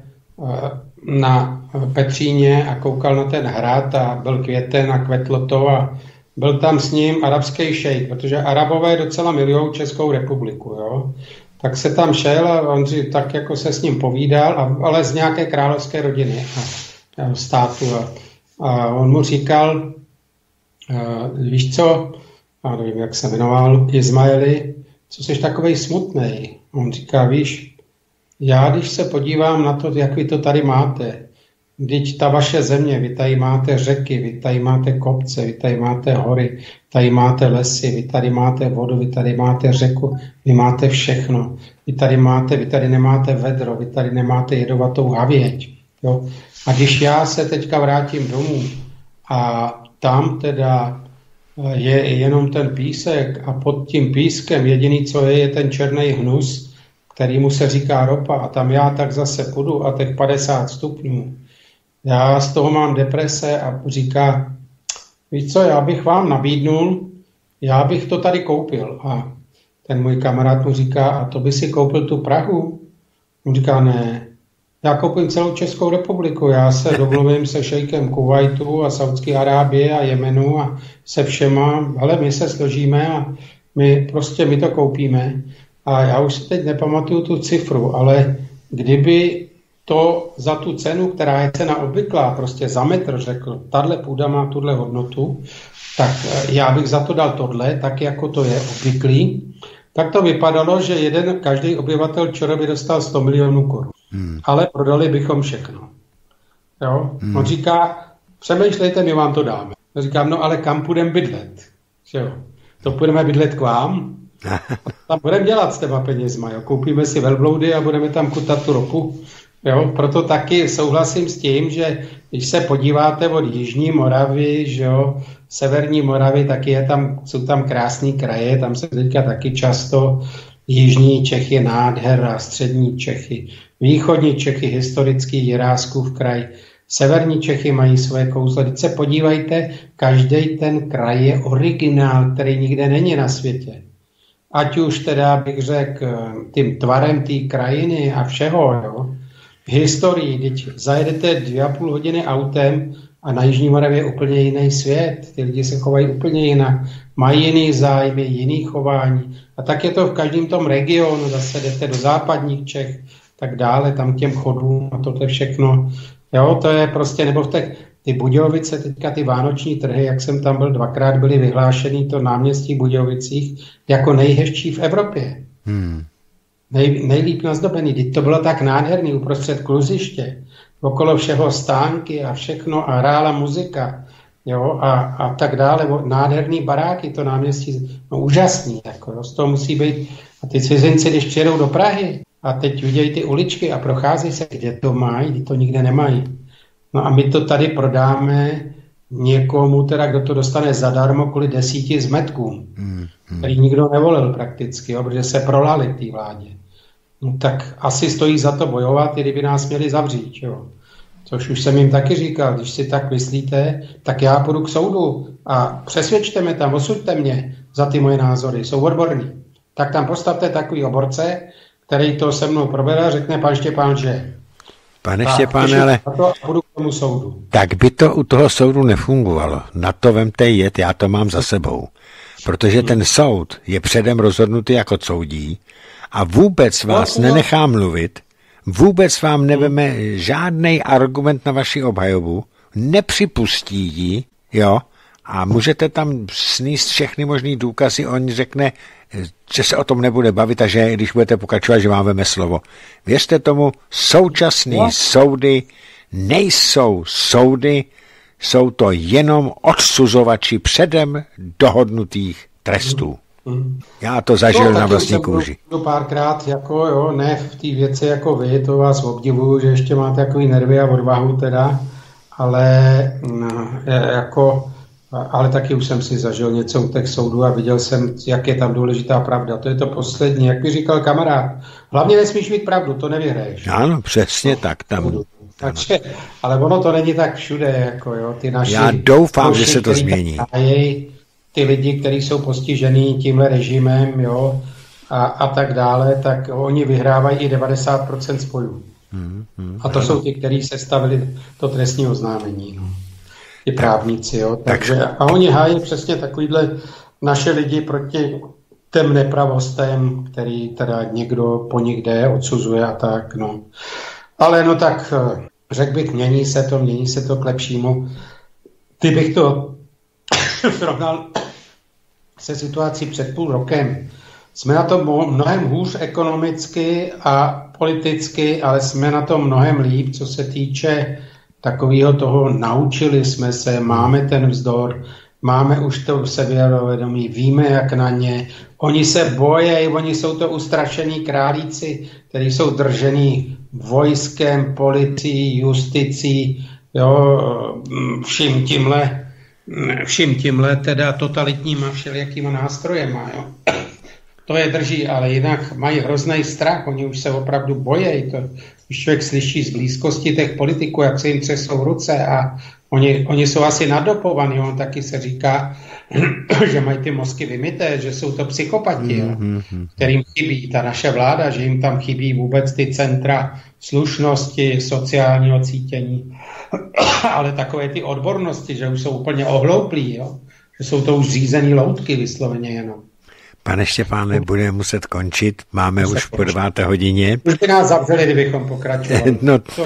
na Petříně a koukal na ten hrad a byl květen a kvetlo to a byl tam s ním arabský šejk, protože Arabové docela milujou Českou republiku, jo. Tak se tam šel a on tak jako se s ním povídal, ale z nějaké královské rodiny a, a státu. A, a on mu říkal, a, víš co, a nevím, jak se jmenoval, Izmaeli, co jsi takovej smutnej? On říká, víš, já když se podívám na to, jak vy to tady máte, vždyť ta vaše země, vy tady máte řeky, vy tady máte kopce, vy tady máte hory, tady máte lesy, vy tady máte vodu, vy tady máte řeku, vy máte všechno. Vy tady máte, vy tady nemáte vedro, vy tady nemáte jedovatou havěť. Jo? A když já se teďka vrátím domů a tam teda je jenom ten písek a pod tím pískem jediný, co je, je ten černý hnus, kterýmu se říká ropa a tam já tak zase půjdu a těch padesát stupňů. Já z toho mám deprese a říká, víš co, já bych vám nabídnul, já bych to tady koupil. A ten můj kamarád mu říká, a to by si koupil tu Prahu? On říká, ne, Já koupím celou Českou republiku. Já se domluvím se šejkem Kuvajtu a Saudské Arábie a Jemenu a se všema. Ale my se složíme a my prostě my to koupíme. A já už si teď nepamatuju tu cifru, ale kdyby to za tu cenu, která je cena obvyklá, prostě za metr řekl, tahle půda má tuhle hodnotu, tak já bych za to dal tohle, tak jako to je obvyklý, tak to vypadalo, že jeden, každý obyvatel Čora by dostal sto milionů korun. Hmm. Ale prodali bychom všechno. Jo? Hmm. On říká, přemýšlejte, my vám to dáme. Já říkám, no ale kam půjdeme bydlet? Jo? To půjdeme bydlet k vám? Tam budeme dělat s těma penězma. Jo? Koupíme si velbloudy a budeme tam kutat tu ropu. Jo? Proto taky souhlasím s tím, že když se podíváte od Jižní Moravy, že jo, Severní Moravy, taky je tam, jsou tam krásný kraje, tam se teďka taky často Jižní Čechy, nádhera, střední Čechy, východní Čechy, historický Jiráskův kraj, severní Čechy mají svoje kouzlo. Teď se podívejte, každý ten kraj je originál, který nikde není na světě. Ať už teda bych řekl tím tvarem té krajiny a všeho, jo. V historii, když zajedete dvě a půl hodiny autem a na Jižní Moravě je úplně jiný svět. Ty lidi se chovají úplně jinak, mají jiný zájmy, jiný chování. A tak je to v každém tom regionu, zase jdete do západních Čech, tak dále, tam těm chodům a tohle všechno. Jo, to je prostě, nebo v těch, ty Budějovice, teďka ty vánoční trhy, jak jsem tam byl dvakrát, byly vyhlášený to náměstí Budějovicích jako nejhezčí v Evropě. Hmm. Nej, nejlíp nazdobený. Teď to bylo tak nádherný uprostřed kluziště, okolo všeho stánky a všechno a hrála muzika, jo, a, a tak dále. Nádherný baráky, to náměstí, no úžasný, jako, jo, z toho musí být. A ty cizinci, když přijedou do Prahy a teď vidějí ty uličky a procházejí se, kde to mají, kde to nikde nemají. No a my to tady prodáme někomu, teda, kdo to dostane zadarmo kvůli desíti zmetkům, hmm, hmm. který nikdo nevolil prakticky, jo, protože se prolali té vládě. No tak asi stojí za to bojovat, i kdyby nás měli zavřít, jo. Což už jsem jim taky říkal, když si tak myslíte, tak já půjdu k soudu a přesvědčte mě tam, osuďte mě za ty moje názory, jsou odborní. Tak tam postavte takový oborce, který to se mnou probere a řekne pan Štěpán, že... Pane tak, Štěpáne, ale... A to a půjdu k tomu soudu. Tak by to u toho soudu nefungovalo. Na to vemte jet, já to mám za sebou. Protože ten soud je předem rozhodnutý jako soudí a vůbec vás no, nenechá mluvit, vůbec vám neveme žádný argument na vaši obhajobu, nepřipustí ji, jo, a můžete tam sníst všechny možný důkazy, on řekne, že se o tom nebude bavit a že když budete pokračovat, že vám veme slovo. Věřte tomu, současné no. soudy nejsou soudy, jsou to jenom odsuzovači předem dohodnutých trestů. Mm. Já to zažil no, na vlastní kůži. To párkrát, jako jo, ne v té věci jako vy, to vás obdivuju, že ještě máte takový nervy a odvahu teda, ale no, jako, ale taky už jsem si zažil něco u těch soudů a viděl jsem, jak je tam důležitá pravda. To je to poslední, jak mi říkal kamarád. Hlavně nesmíš mít pravdu, to nevyhraješ. Ano, přesně no, tak. Tam, tam. Takže, ale ono to není tak všude, jako jo, ty naši... Já doufám, že se to změní. Tají, ty lidi, kteří jsou postižený tímhle režimem, jo, a, a tak dále, tak oni vyhrávají i devadesát procent spojů. Hmm, hmm, a to hmm. jsou ty, kteří sestavili to trestní oznámení, no. Ty právníci, jo. Takže, a oni hájí přesně takovýhle naše lidi proti těm nepravostem, který teda někdo po nich jde, odsuzuje a tak, no. Ale no tak, řekl bych, mění se to, mění se to k lepšímu. Kdybych to srovnal se situací před půl rokem, jsme na to mnohem hůř ekonomicky a politicky, ale jsme na to mnohem líp, co se týče takového toho, naučili jsme se, máme ten vzdor, máme už to sebevědomí, víme, jak na ně. Oni se bojí, oni jsou to ustrašení králíci, kteří jsou držený vojskem, policií, justicí, jo, vším tímhle, vším tímhle teda totalitníma všelijakýma nástrojema, jo. To je drží, ale jinak mají hrozný strach, oni už se opravdu bojí. To, když člověk slyší z blízkosti těch politiků, jak se jim třesou ruce a oni, oni jsou asi nadopovaní, on taky se říká, že mají ty mozky vymyté, že jsou to psychopati, jo, kterým chybí ta naše vláda, že jim tam chybí vůbec ty centra slušnosti, sociálního cítění, ale takové ty odbornosti, že už jsou úplně ohlouplí, jo, že jsou to už řízený loutky vysloveně jenom. Pane Štěpáne, budeme muset končit, máme už po deváté hodině. Už by nás zavřeli, kdybychom pokračovali. No, to,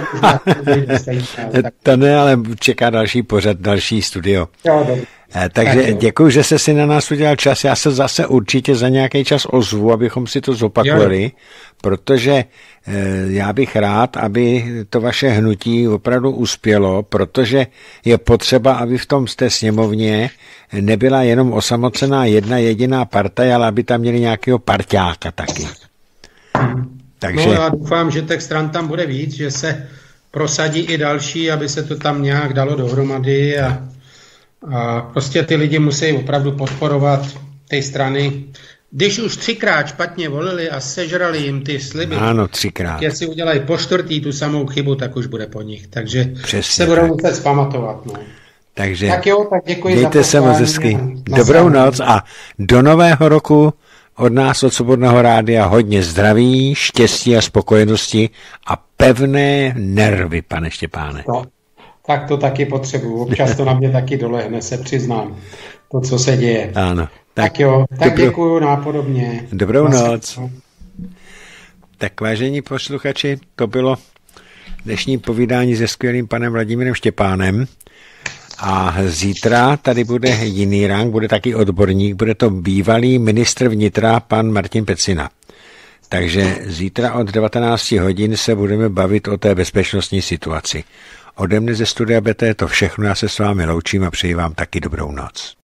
to ne, ale čeká další pořad, další studio. Jo, dobře. Takže tak děkuji, že jste si na nás udělal čas. Já se zase určitě za nějaký čas ozvu, abychom si to zopakovali, jo. Protože já bych rád, aby to vaše hnutí opravdu uspělo, protože je potřeba, aby v tom z té sněmovně nebyla jenom osamocená jedna jediná partaj, ale aby tam měli nějakého parťáka taky. Takže... No já doufám, že těch stran tam bude víc, že se prosadí i další, aby se to tam nějak dalo dohromady a, a prostě ty lidi musí opravdu podporovat ty strany. Když už třikrát špatně volili a sežrali jim ty sliby, ano, třikrát. Jestli udělají po čtvrtý tu samou chybu, tak už bude po nich. Takže přesně se budou tak. muset zpamatovat. No. Takže tak jo, tak děkuji mějte za se moc hezky. Dobrou noc a do nového roku od nás, od Svobodného rádia, hodně zdraví, štěstí a spokojenosti a pevné nervy, pane Štěpáne. No, tak to taky potřebuju. Občas to na mě taky dolehne, se přiznám. To, co se děje. Ano. Tak, tak jo, tak dobrou, děkuju nápodobně. Dobrou noc. Tak vážení posluchači, to bylo dnešní povídání se skvělým panem Vladimírem Štěpánem. A zítra tady bude jiný rang, bude taky odborník, bude to bývalý ministr vnitra pan Martin Pecina. Takže zítra od devatenáct hodin se budeme bavit o té bezpečnostní situaci. Ode mne ze studia Beta je to všechno, já se s vámi loučím a přeji vám taky dobrou noc.